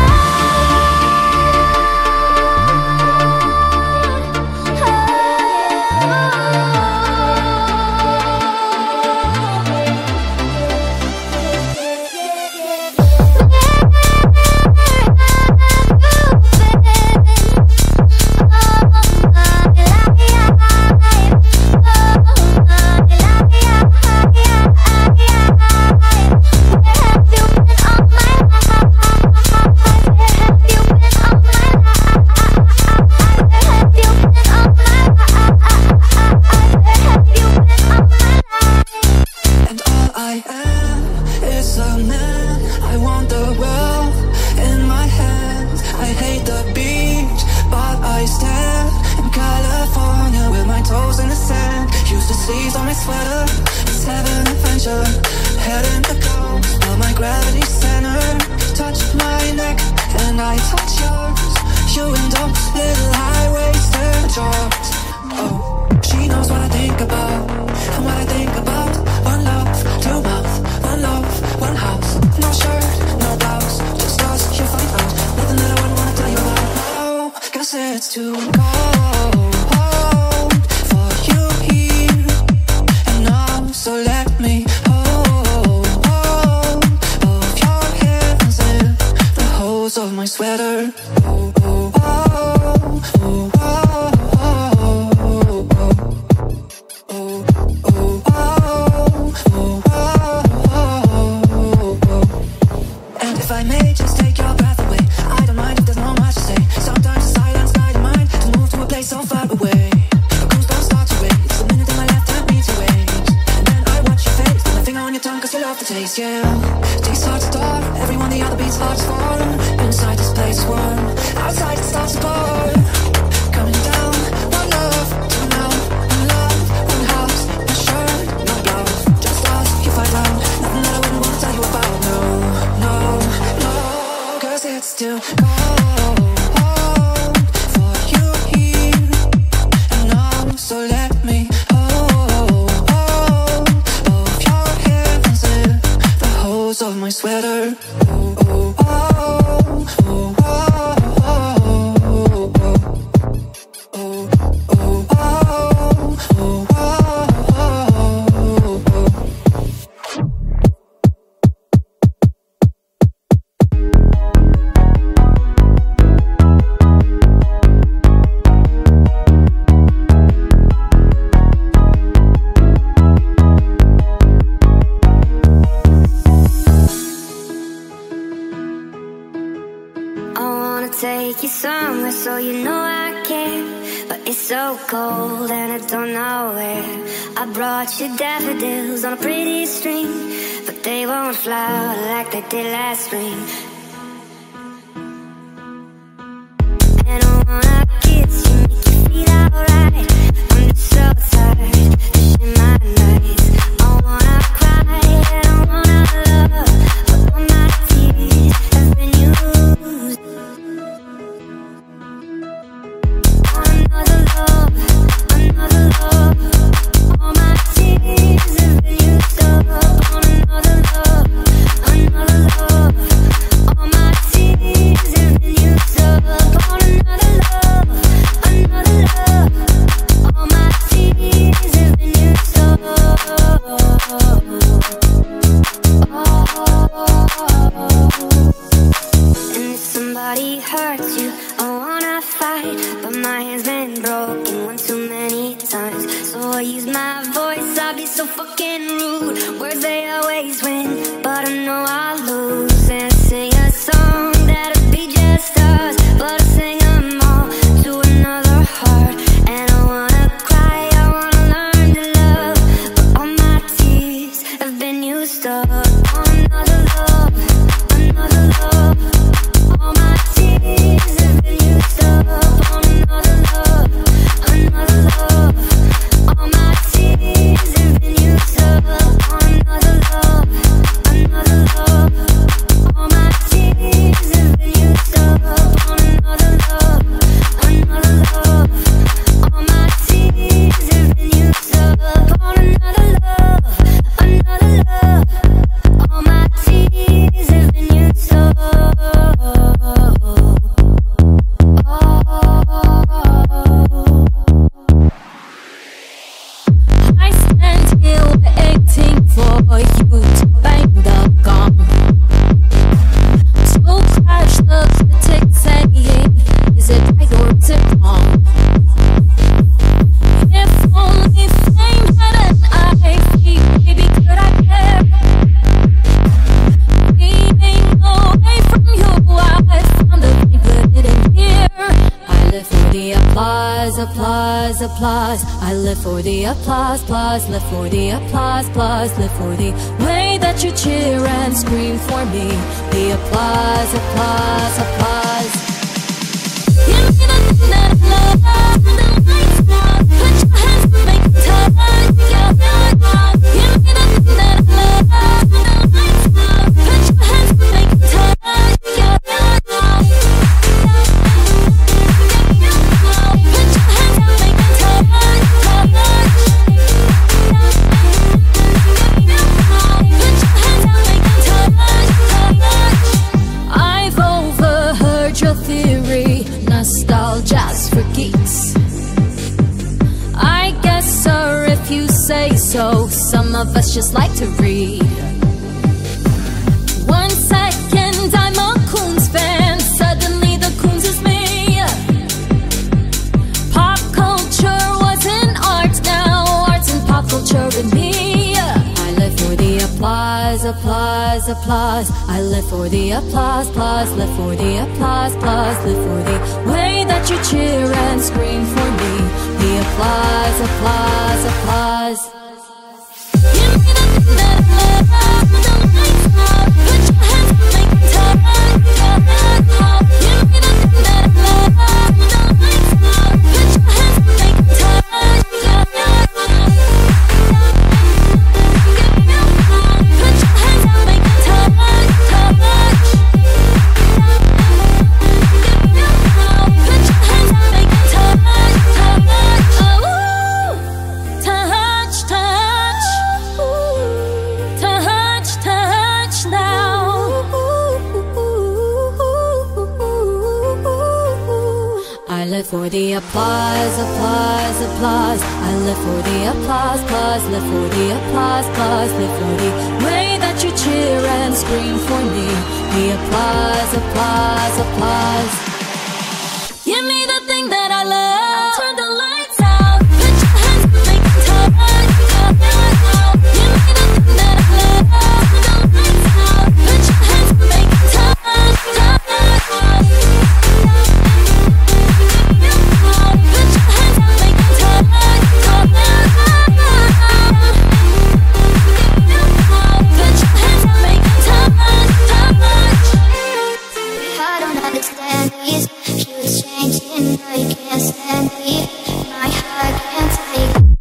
daffodils on a pretty string, but they won't flower like they did last spring. And I wanna kiss you, make you feel alright. I'm just so tired to share my nights. I wanna cry and I wanna love, but all my tears have been used. Another love, another love. All my tears have been used up on another love, another love. All my tears have been used up on another love, another love. All my tears have been used up. And if somebody hurts you, I wanna fight, but my hand's been broken one too many times. So I use my voice, I'll be so fucking rude. Words they always win, but I know I'll lose. And sing a song that'll be just us, but I sing them all to another heart. And I wanna cry, I wanna learn to love, but all my tears have been used up on another love, another love. All my tears have been used up on another love. live for the applause, applause, applause. I live for the applause, applause, live for the applause, applause, live for the way that you cheer and scream for me. The applause, applause, applause. Give me the thing that I love, the lights out. Put your hands up, make it touch, yeah, yeah. Give me the thing that I love, the lights out. Put your hands up, make it touch, yeah, yeah. I've overheard your theory, nostalgia's for geeks. I guess, sir, if you say so, some of us just like to read. 1 second I'm a Coons fan, suddenly the Coons is me. Pop culture wasn't art, now art's and pop culture in me. I live for the applause, applause, applause. I live for the applause, applause, live for the applause, applause, live for the way that you cheer and scream for me. The applause, applause, applause. Give me the thing that I love, the lights out. Put your hands up, make it touch, yeah, yeah. Give me the thing that I love, the lights out. Put your hands up, make it touch, yeah, yeah. Put your hands up, make it touch, touch. Put your hands up, make it touch, touch. Oh, touch, touch. Touch, touch now. I live for the applause, applause, applause. I live for the applause, applause, live for the applause, applause, live for the way that you cheer and scream for me. The applause, applause, applause. Give me the thing that I love. Turn the lights out. Put your hands up, make it touch, yeah, yeah. Give me the thing that I love. The lights out. Put your hands up, make it touch, yeah, yeah. Put your hands up, make it touch, yeah, yeah. Put your hands up, make it touch, touch. I don't understand these huge changes. I can't stand it. My heart can't take it.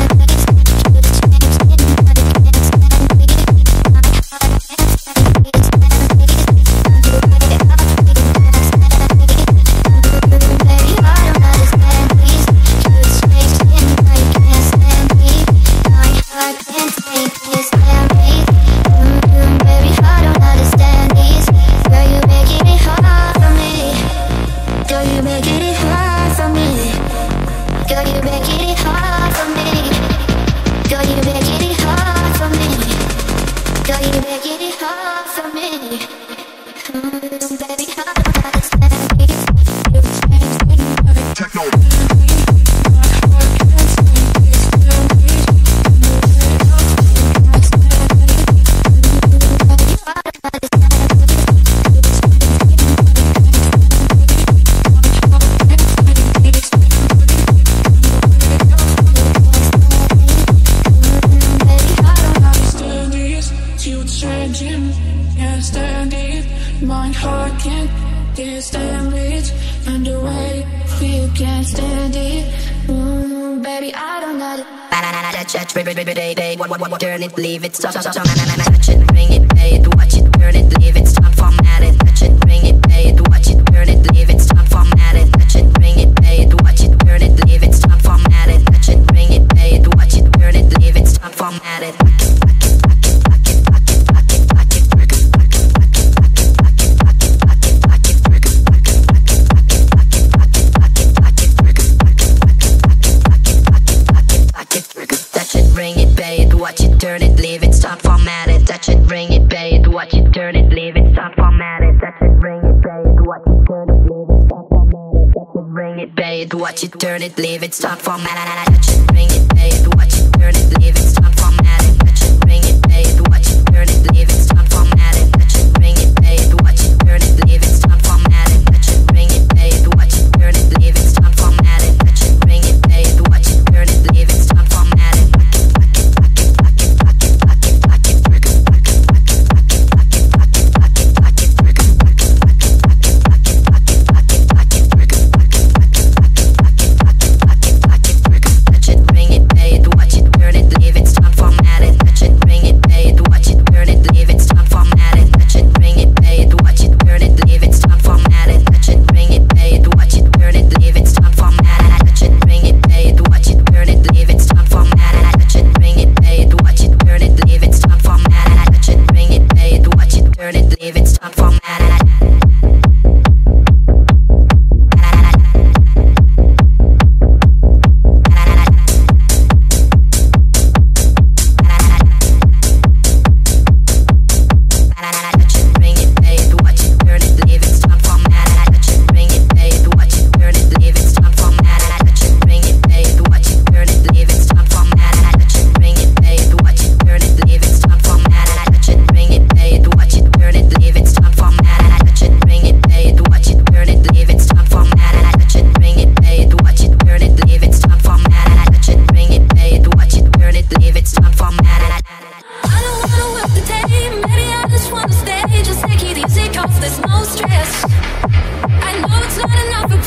Turn it, leave it, stop, touch it, bring it, pay it, watch it, turn it, leave it, stop, format it, touch it, bring it, pay it, watch it, turn it, leave it, stop, format it, touch it, bring it, pay it, watch it, turn it, leave it, stop, format it, touch it, bring it, pay it, watch it, turn it, leave it, stop, format it. Turn it, leave it, stop, format it, touch it, bring it, pay it, watch it, turn it, leave it, stop, format it, touch it, bring it, pay it, watch it, turn it, leave it, stop, format it, touch it, bring it, pay it, watch it, turn it, leave it, stop, format it, touch it, bring it, pay it, watch it, turn it, leave it, stop, format it, touch it, bring it, pay it, watch it, turn it, leave it, stop, format it, touch it, bring it, pay it, watch it, turn it, leave it, stop, format it, touch it, bring it, pay it, watch it, turn it, leave it.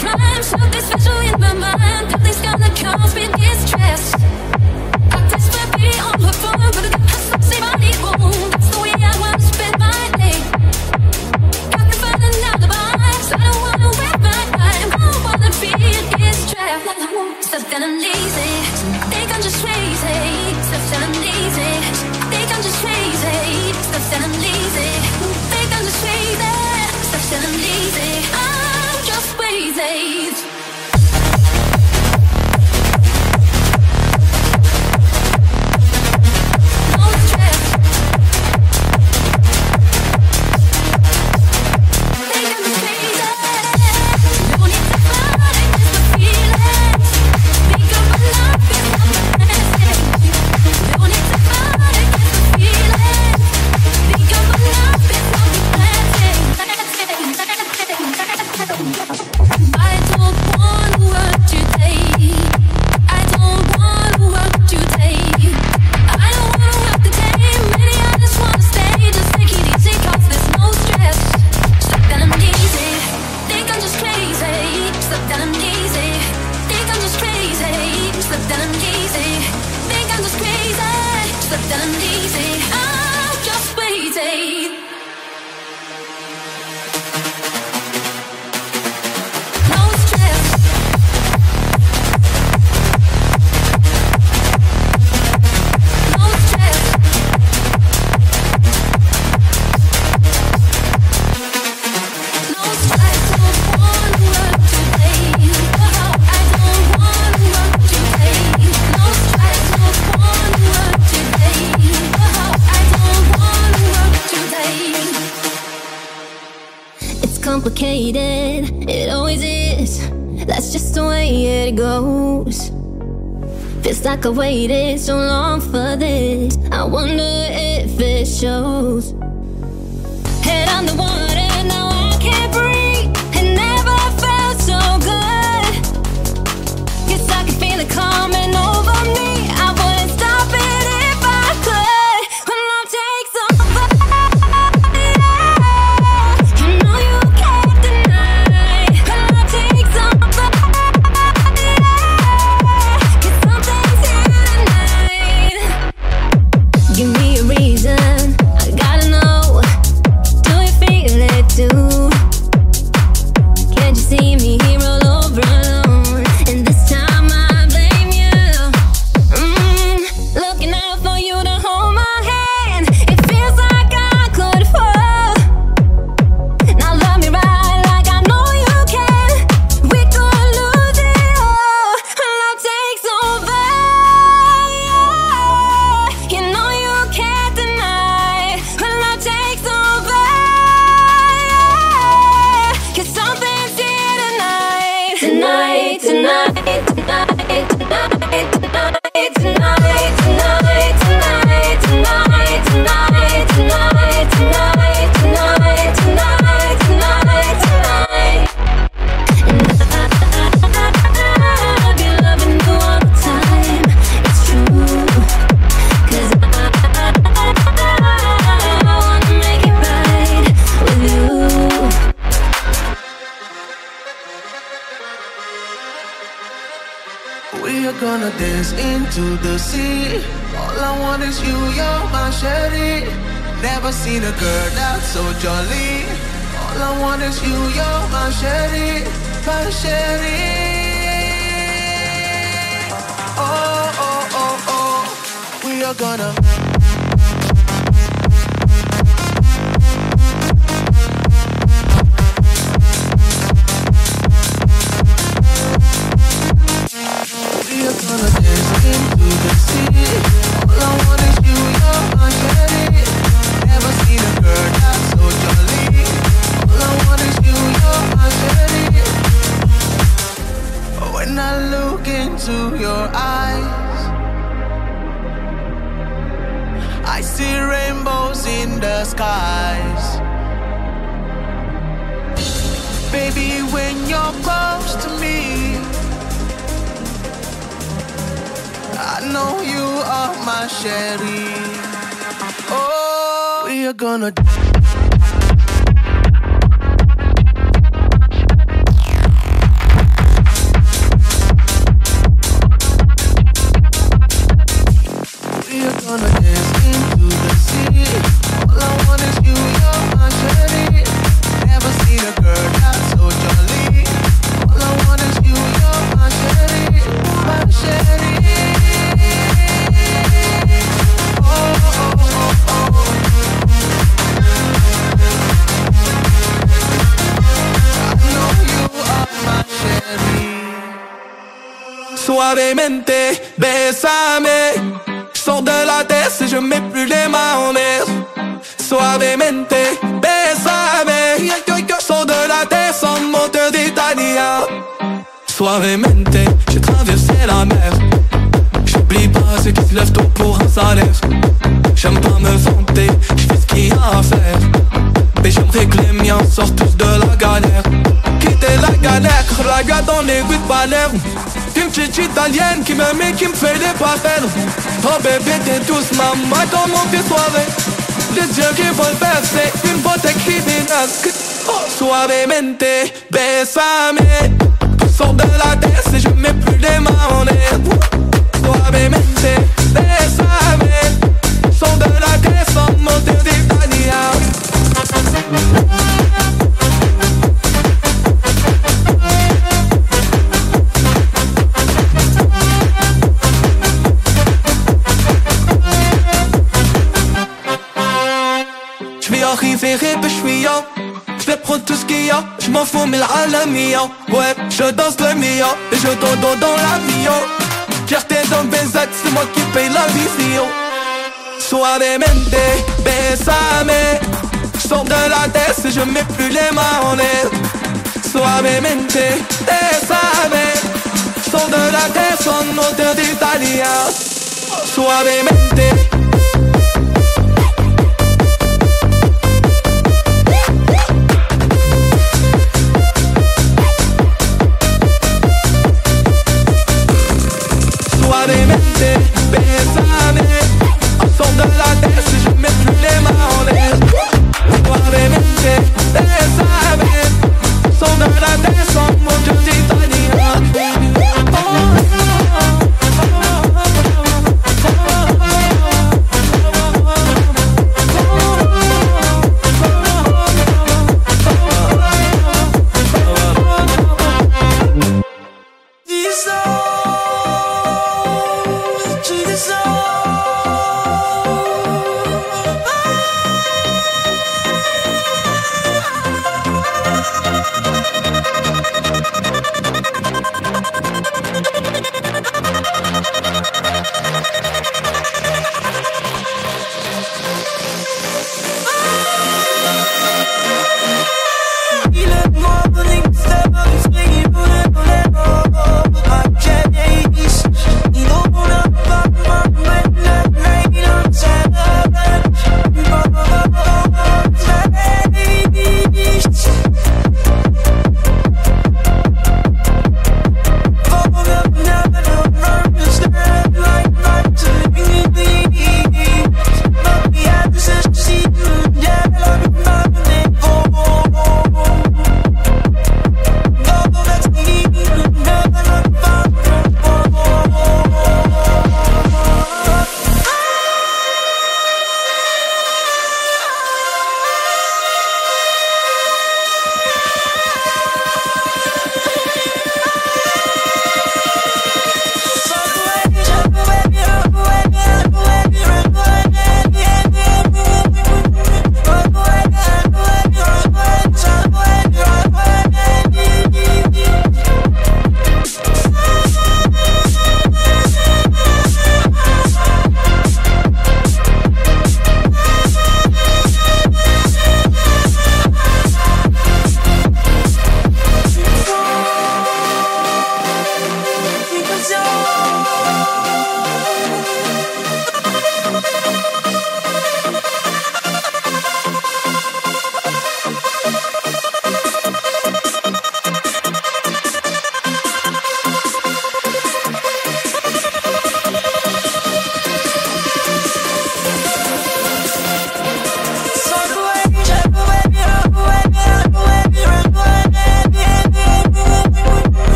flying, something special in my mind. Nothing's gonna cause me distress. I desperately on the phone, but I got to save my need wound. That's the way I wanna spend my day. Got to find an alibi, so I don't wanna waste my time. I don't wanna be distressed. Stuff that I'm lazy. I think I'm just crazy. Stuff that I'm lazy. I think I'm just crazy. Stuff that I'm lazy. I think I'm just crazy. Stuff that I'm lazy. I'm just crazy. Complicated, it always is. That's just the way it goes. Feels like I waited so long for this. I wonder if it shows. Head on the water, now I can't breathe. It never felt so good. Guess I can feel it coming over me. I wouldn't stop it if I could. When love takes over, you know you can't deny. When love takes over, 'cause something's here tonight. Give me a reason, I gotta know. Do you feel it too? Can't you see me here all over alone? And this time I blame you. Looking out for you to hold my hand. It feels like I could fall. Now love me right like I know you can. We could lose it all. Love takes over. You know you can't deny. Love takes over. 'Cause something's here tonight. Tonight, tonight, tonight, tonight, tonight, tonight, tonight, tonight, tonight, tonight, tonight, tonight, tonight, tonight, tonight, tonight. And I'll be loving you all the time. It's true. 'Cause I wanna make it right with you. We are gonna dance into the sea. All I want is you, you're my sherry. Never seen a girl that's so jolly. All I want is you, you're my sherry, my sherry. Oh, oh, oh, oh. We are gonna. We are gonna dance into the sea. All I want is you, you're my sherry. Never seen a girl that's so jolly. All I want is you, you're my sherry. When I look into your eyes, I see rainbows in the skies. Baby, when you're close to me, I know you are my sherry. Oh, we are gonna. Suavemente, bésame. Je sors de la tête et je mets plus les mains en l'air. Suavemente, bésame. Je sors de la tête sans moteur d'italien. Suavemente, j'ai traversé la mer. J'oublie pas ceux qui se lèvent tôt pour un salaire. J'aime pas me vanter, j'fais ce qu'il y a à faire. Mais j'aimerais que les miens sortent tous de la galère. Quitter la galère, raga dans les rues de Palerme. Une petite italienne qui me met, qui me fait les papels. Oh bébé t'es douce maman, comme on fait soirée. Les yeux qui vont verser, une beauté criminelle. Oh, suavemente, bésame. Sors de la tête et je mets plus les mains en l'air. Suavemente, bésame. Sors de la tête sans moteur d'italien. J'vais arriver et ben j'suis là. J'vais prendre tout ce qu'il y a, j'm'en fous mais l'alamia. Ouais, je danse le mia et je dodo dans l'avion. Fierté dans le BZ, c'est moi qui paye la vision. Suavemente, bésame. J'sors de la tête et je mets plus les mains en l'air. Suavemente, bésame. J'sors de la tête sans moteur d'italien. Suavemente. Suavemente, bésame. Sors de la tête si je mets plus les mains en l'air. Suavemente, bésame. Sors de la tête sans mon Dieu d'italien.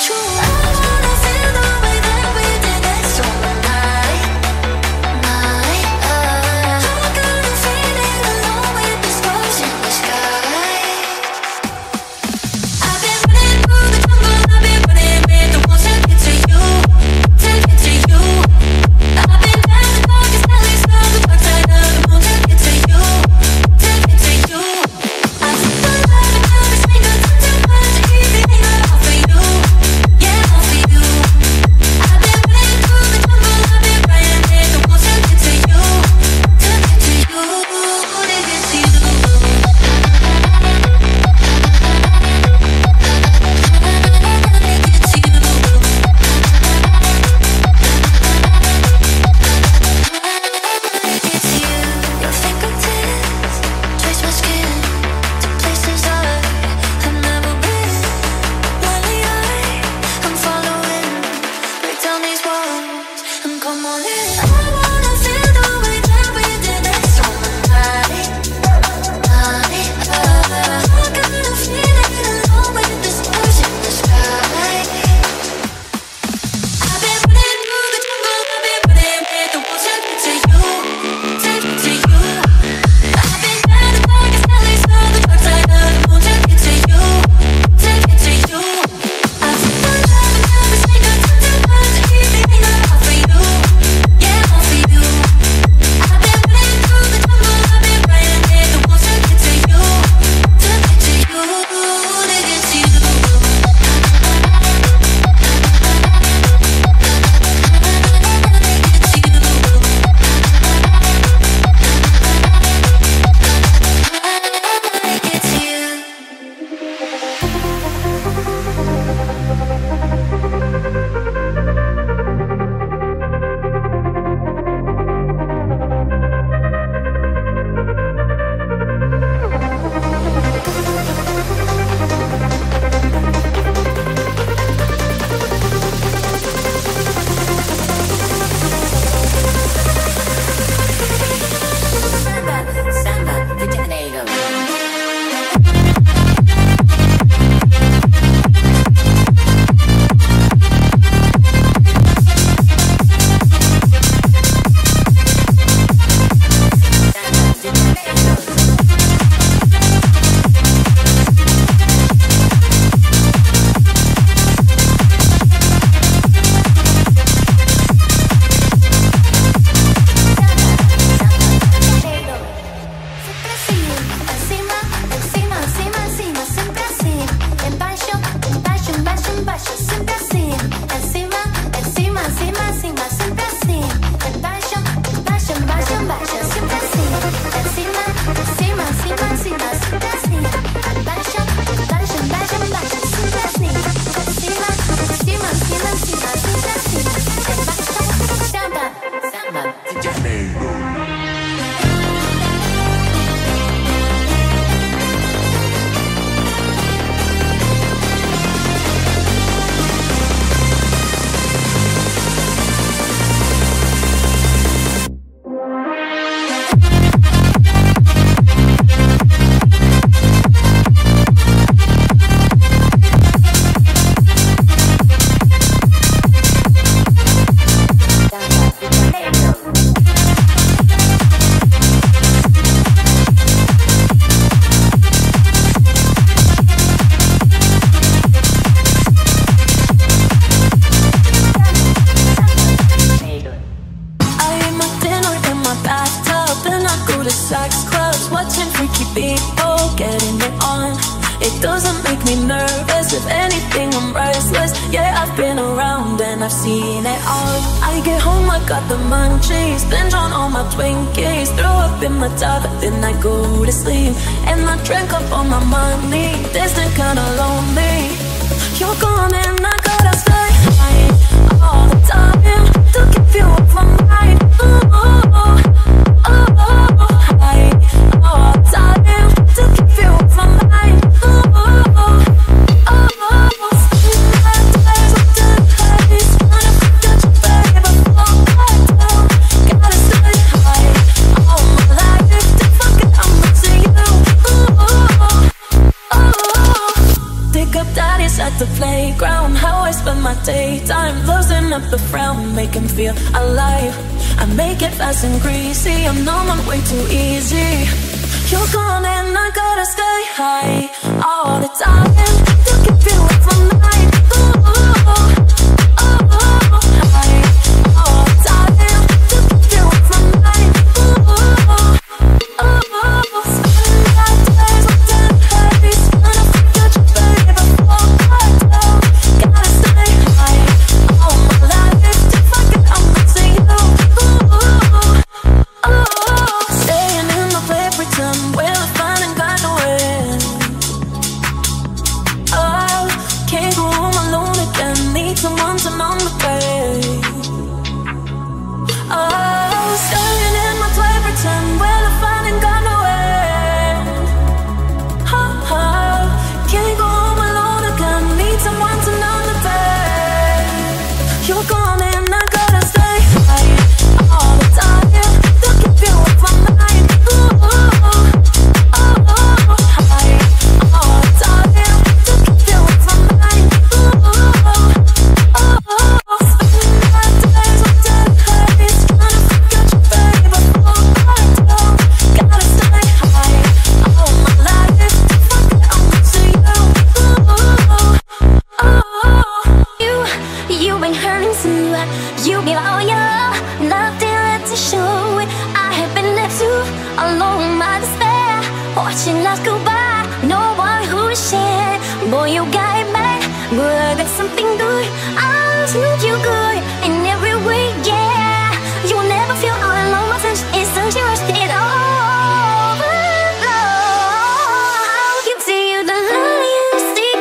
nervous. If anything, I'm restless. Yeah, I've been around and I've seen it all. I get home, I got the munchies, binge on all my Twinkies, throw up in my tub, then I go to sleep. And I drink up all my money, distant, kinda lonely. You're gone and I gotta stay all the time to keep you off my mind. Ooh, ooh, ooh. Up that the playground, how I spend my daytime, losing up the frown, make him feel alive. I make it fast and greasy, I'm numb, I'm way too easy. You're gone and I gotta stay high all the time. You can feel it from the night. Ooh, high all the time. You can feel it from the night. Spending my days with that haze, trying to forget you, baby, before I go. Gotta stay high all my life to fucking I'm missing you. Staying in the play pretend we're fine and got no end. Oh, can't go home alone again. Need someone to numb the pain. Oh, staying in my play pretend we're fine and got no end. Oh, can't go home alone again. Need someone to numb the pain. You're gone and I gotta stay high all the time. You can feel it from the night. You've been hurting too. You be like, oh yeah, nothing left to show it. I have been left too alone in my despair, watching life go by, no one who is shared. Boy, you got it bad, but I got something good. I know you good in every way, yeah. You will never feel all alone. My touch is such a rush it all. I'll give to you the love you seek.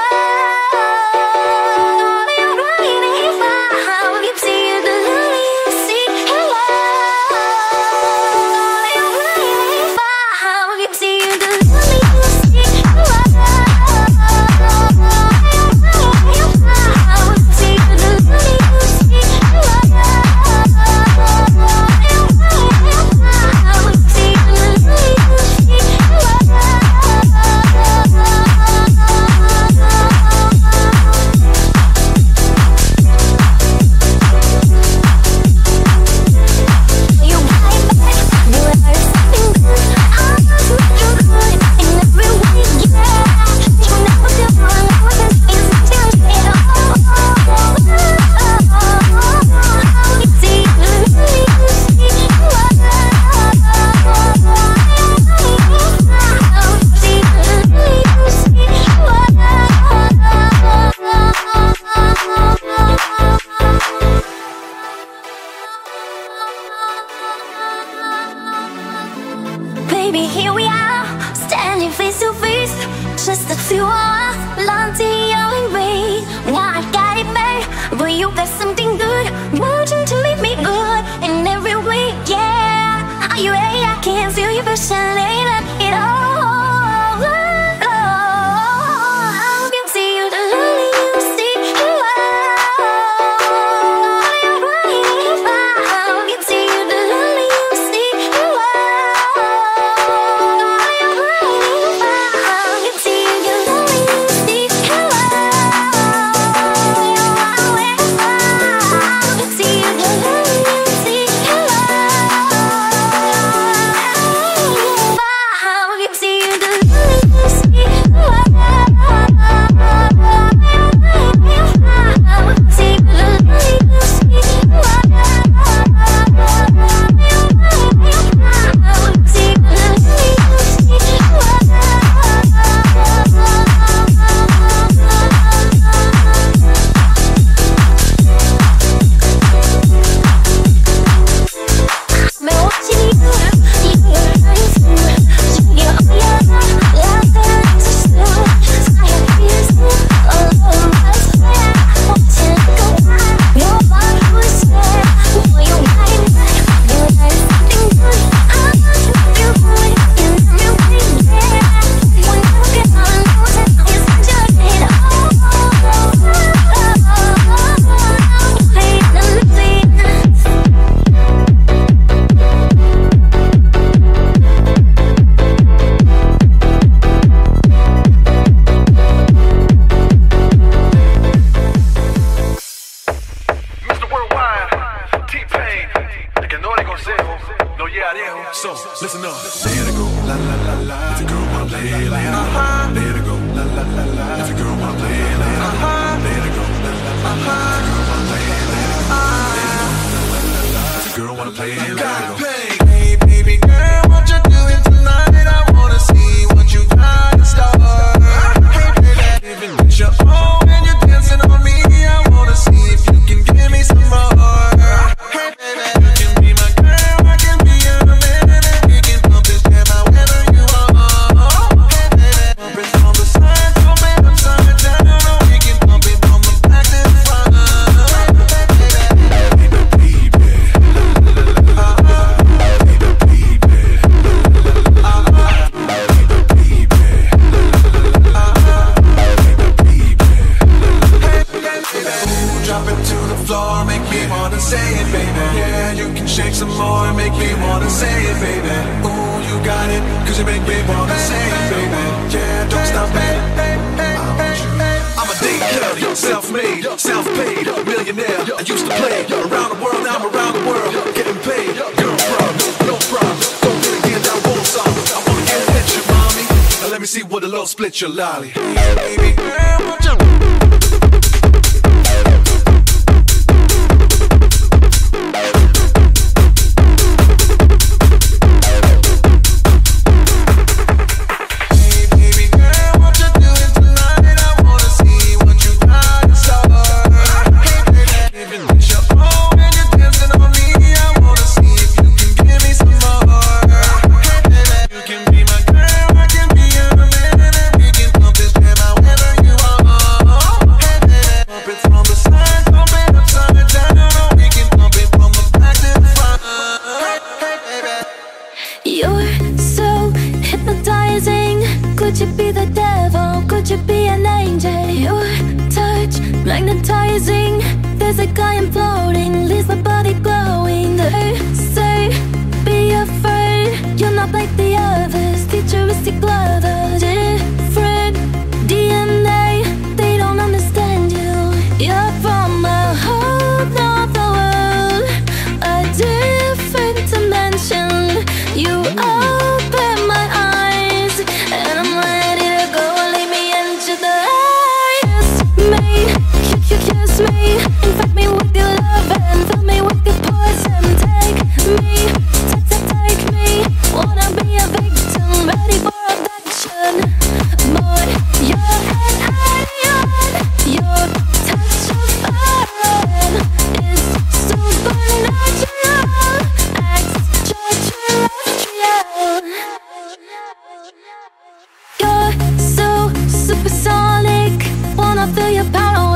Baby, here we are, standing face to face, just the two of us, lying your way. Now I got it bad, but you got something good. Want you to leave me good in every way, yeah. Are you ready? I can feel your passion, ain't it all? I'll give to you the love you seek. I'll give to you the love you seek. I'll give to you the love you seek. listen up. Let it go, la la la la. If your girl wanna play, let it go. Let it go, la la la la. If your girl wanna play, let it go. Let it go, la la la la. If your girl wanna play, let it go. If your girl wanna play, let it go. Hey baby girl, what you doing tonight? I wanna see what you got in store. Hey baby, even with your own and you're dancing on me, I wanna see if you can give me some more. Hey baby, you can be my girl, I can be your man, and we can pump this jam however you want. Hey baby, pump it from the side, pump it upside down, or we can pump it from the back to the front. Drop it to the floor, make me wanna say it, baby. Yeah, you can shake some more, make me wanna say it, baby. Ooh, you got it, cause you make me wanna say it, baby. Yeah, don't stop, baby. I'm a D-Kelly, self-made, self-paid, millionaire. I used to play around the world, now I'm around the world, getting paid. Girl problem, no problem, don't get again, that won't solve it. I wanna get at you, mommy. Now let me see what the love split your lolly. Baby, girl, what you magnetizing, physically imploding, leaves my body glowing. They say, be afraid, you're not like the others. Futuristic lovers, different DNA, they don't understand you. You're from a whole nother world, a different dimension. You open my eyes, and I'm ready to go. Lead me into the highest me. Kiss me, infect me with your love and fill me with your poison. Take me, take me. Wanna be a victim, ready for abduction. Boy, you're an alien. Your touch of fire is supernatural, extraterrestrial. You're so supersonic. Wanna feel your power.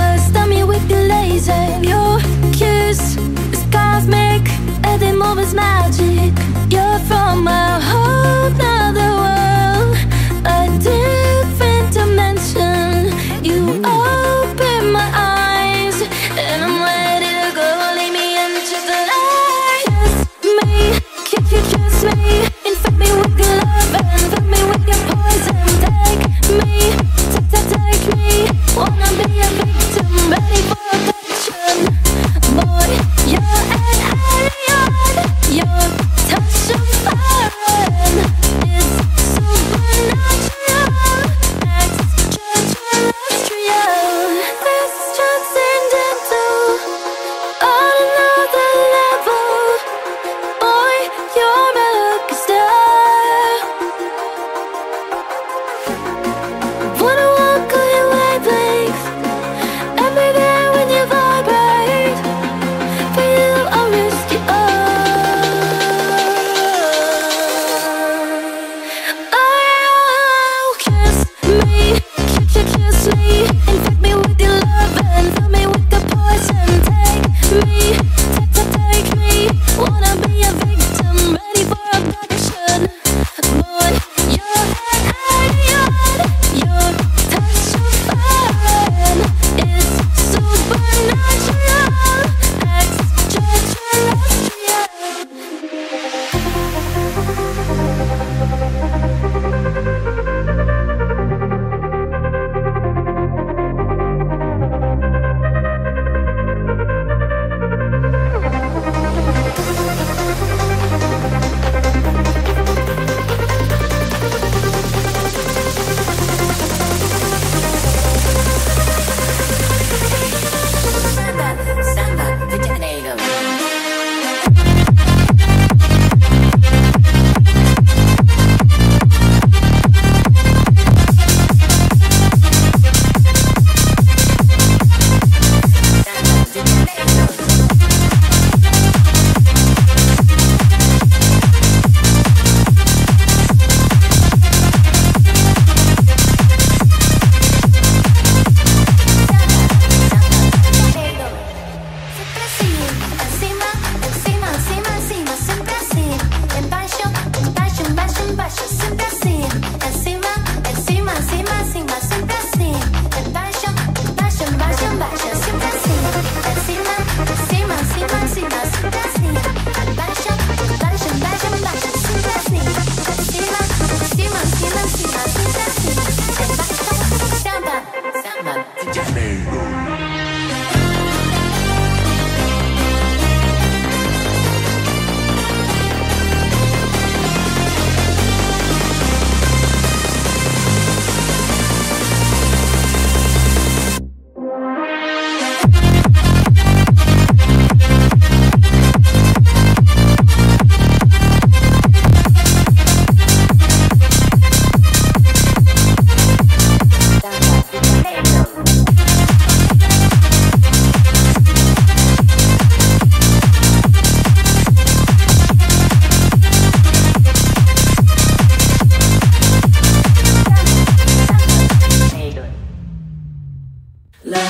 Your kiss is cosmic, every move is magic. You're from a whole nother world, a different dimension. You open my eyes, and I'm ready to go. Lead me into the light. Kiss me, kiss me, infect me with your love and fill me with your poison. Take me, take me. Wanna be a victim, ready for boy, you're an alien. Your touch of fire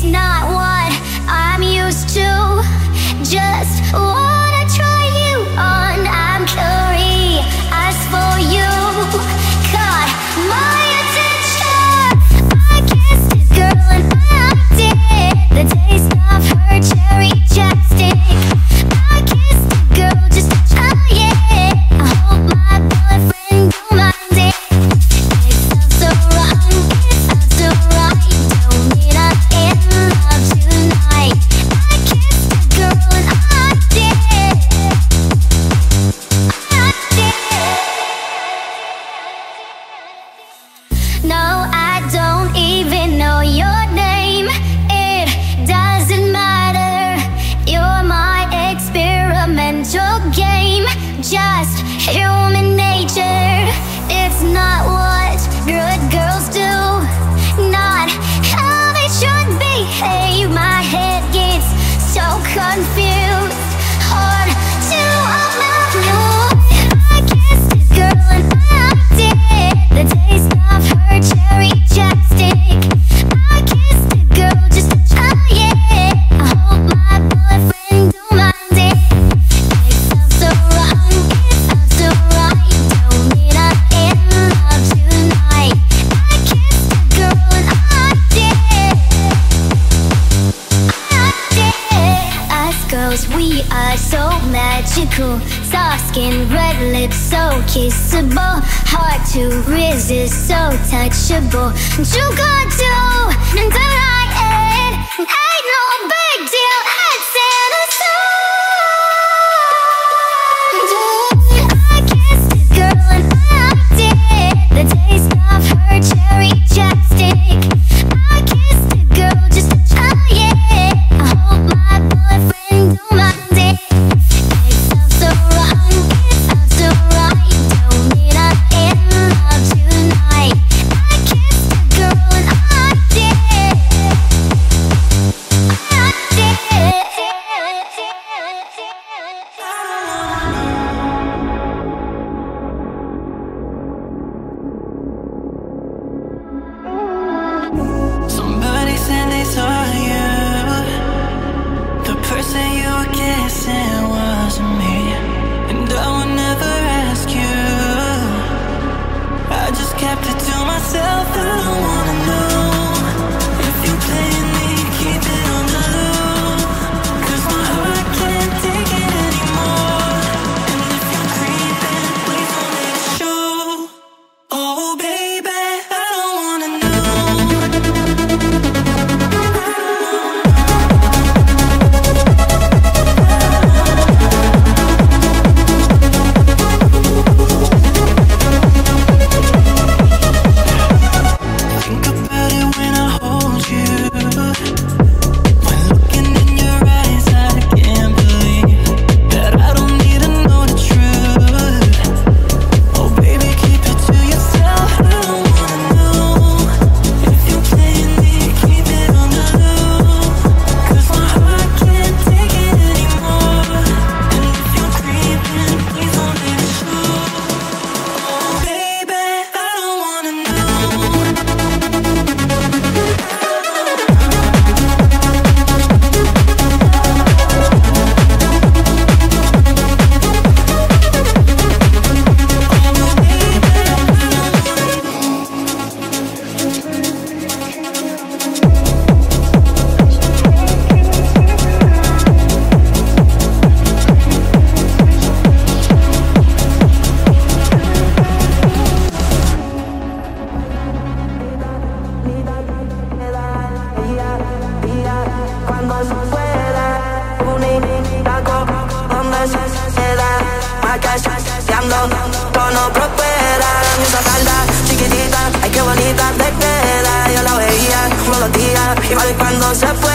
It's not what I'm used to. Just wanna try you on. I'm curious for you. Caught my attention. I kissed this girl and I did. The taste of her cherry chapstick. I kissed the girl just to try it. I hope my boyfriend don't mind it. It sounds so wrong, it sounds so right. Don't need a in love tonight. I kissed the girl and I did. No, I don't even know your name. It doesn't matter. You're my experimental game. Just human nature. It's not what good girls do. Not how they should behave. My head gets so confused. Hard to imagine. I kissed this girl and I did. The taste of her cherry chapstick. I kissed the girl just to try it. I hope my boyfriend don't mind it. It sounds so wrong, it sounds so right. Don't need a in love tonight. I kissed the girl and I did. Us girls, we are so magical. Soft skin, red lips, so kissable. Hard to resist, so touchable. You got to, and then I ain't no big deal. It's in a song. I kissed this girl and I did. The taste of her cherry chapstick. I kissed the girl just to try it. I hope my boyfriend don't mind it. It sounds so wrong, it sounds so right. Don't need a in love tonight. I kissed the girl and I did. Somebody said they saw you. The person you were kissing wasn't me, and I would never ask you. I just kept it to myself. I don't wanna know if you're playing me. Keep it on the low, 'cause my heart can't take it anymore. And if you're creeping, please don't let it show. Oh baby, I don't wanna know. Think about it when I hold you. When looking in your eyes, I can't believe that I don't need to know the truth. Oh baby, keep it to yourself. I don't wanna know if you're playing me. Keep it on the low, 'cause my heart can't take it anymore. And if you're creeping, please don't let it show. Oh baby, I don't wanna know. Cuando suceda, única donde se da, marcas, ando, tono prospera. Esa falda chiquitita, ay qué bonita te queda. Yo la veía todos los días, y mal cuando se fue.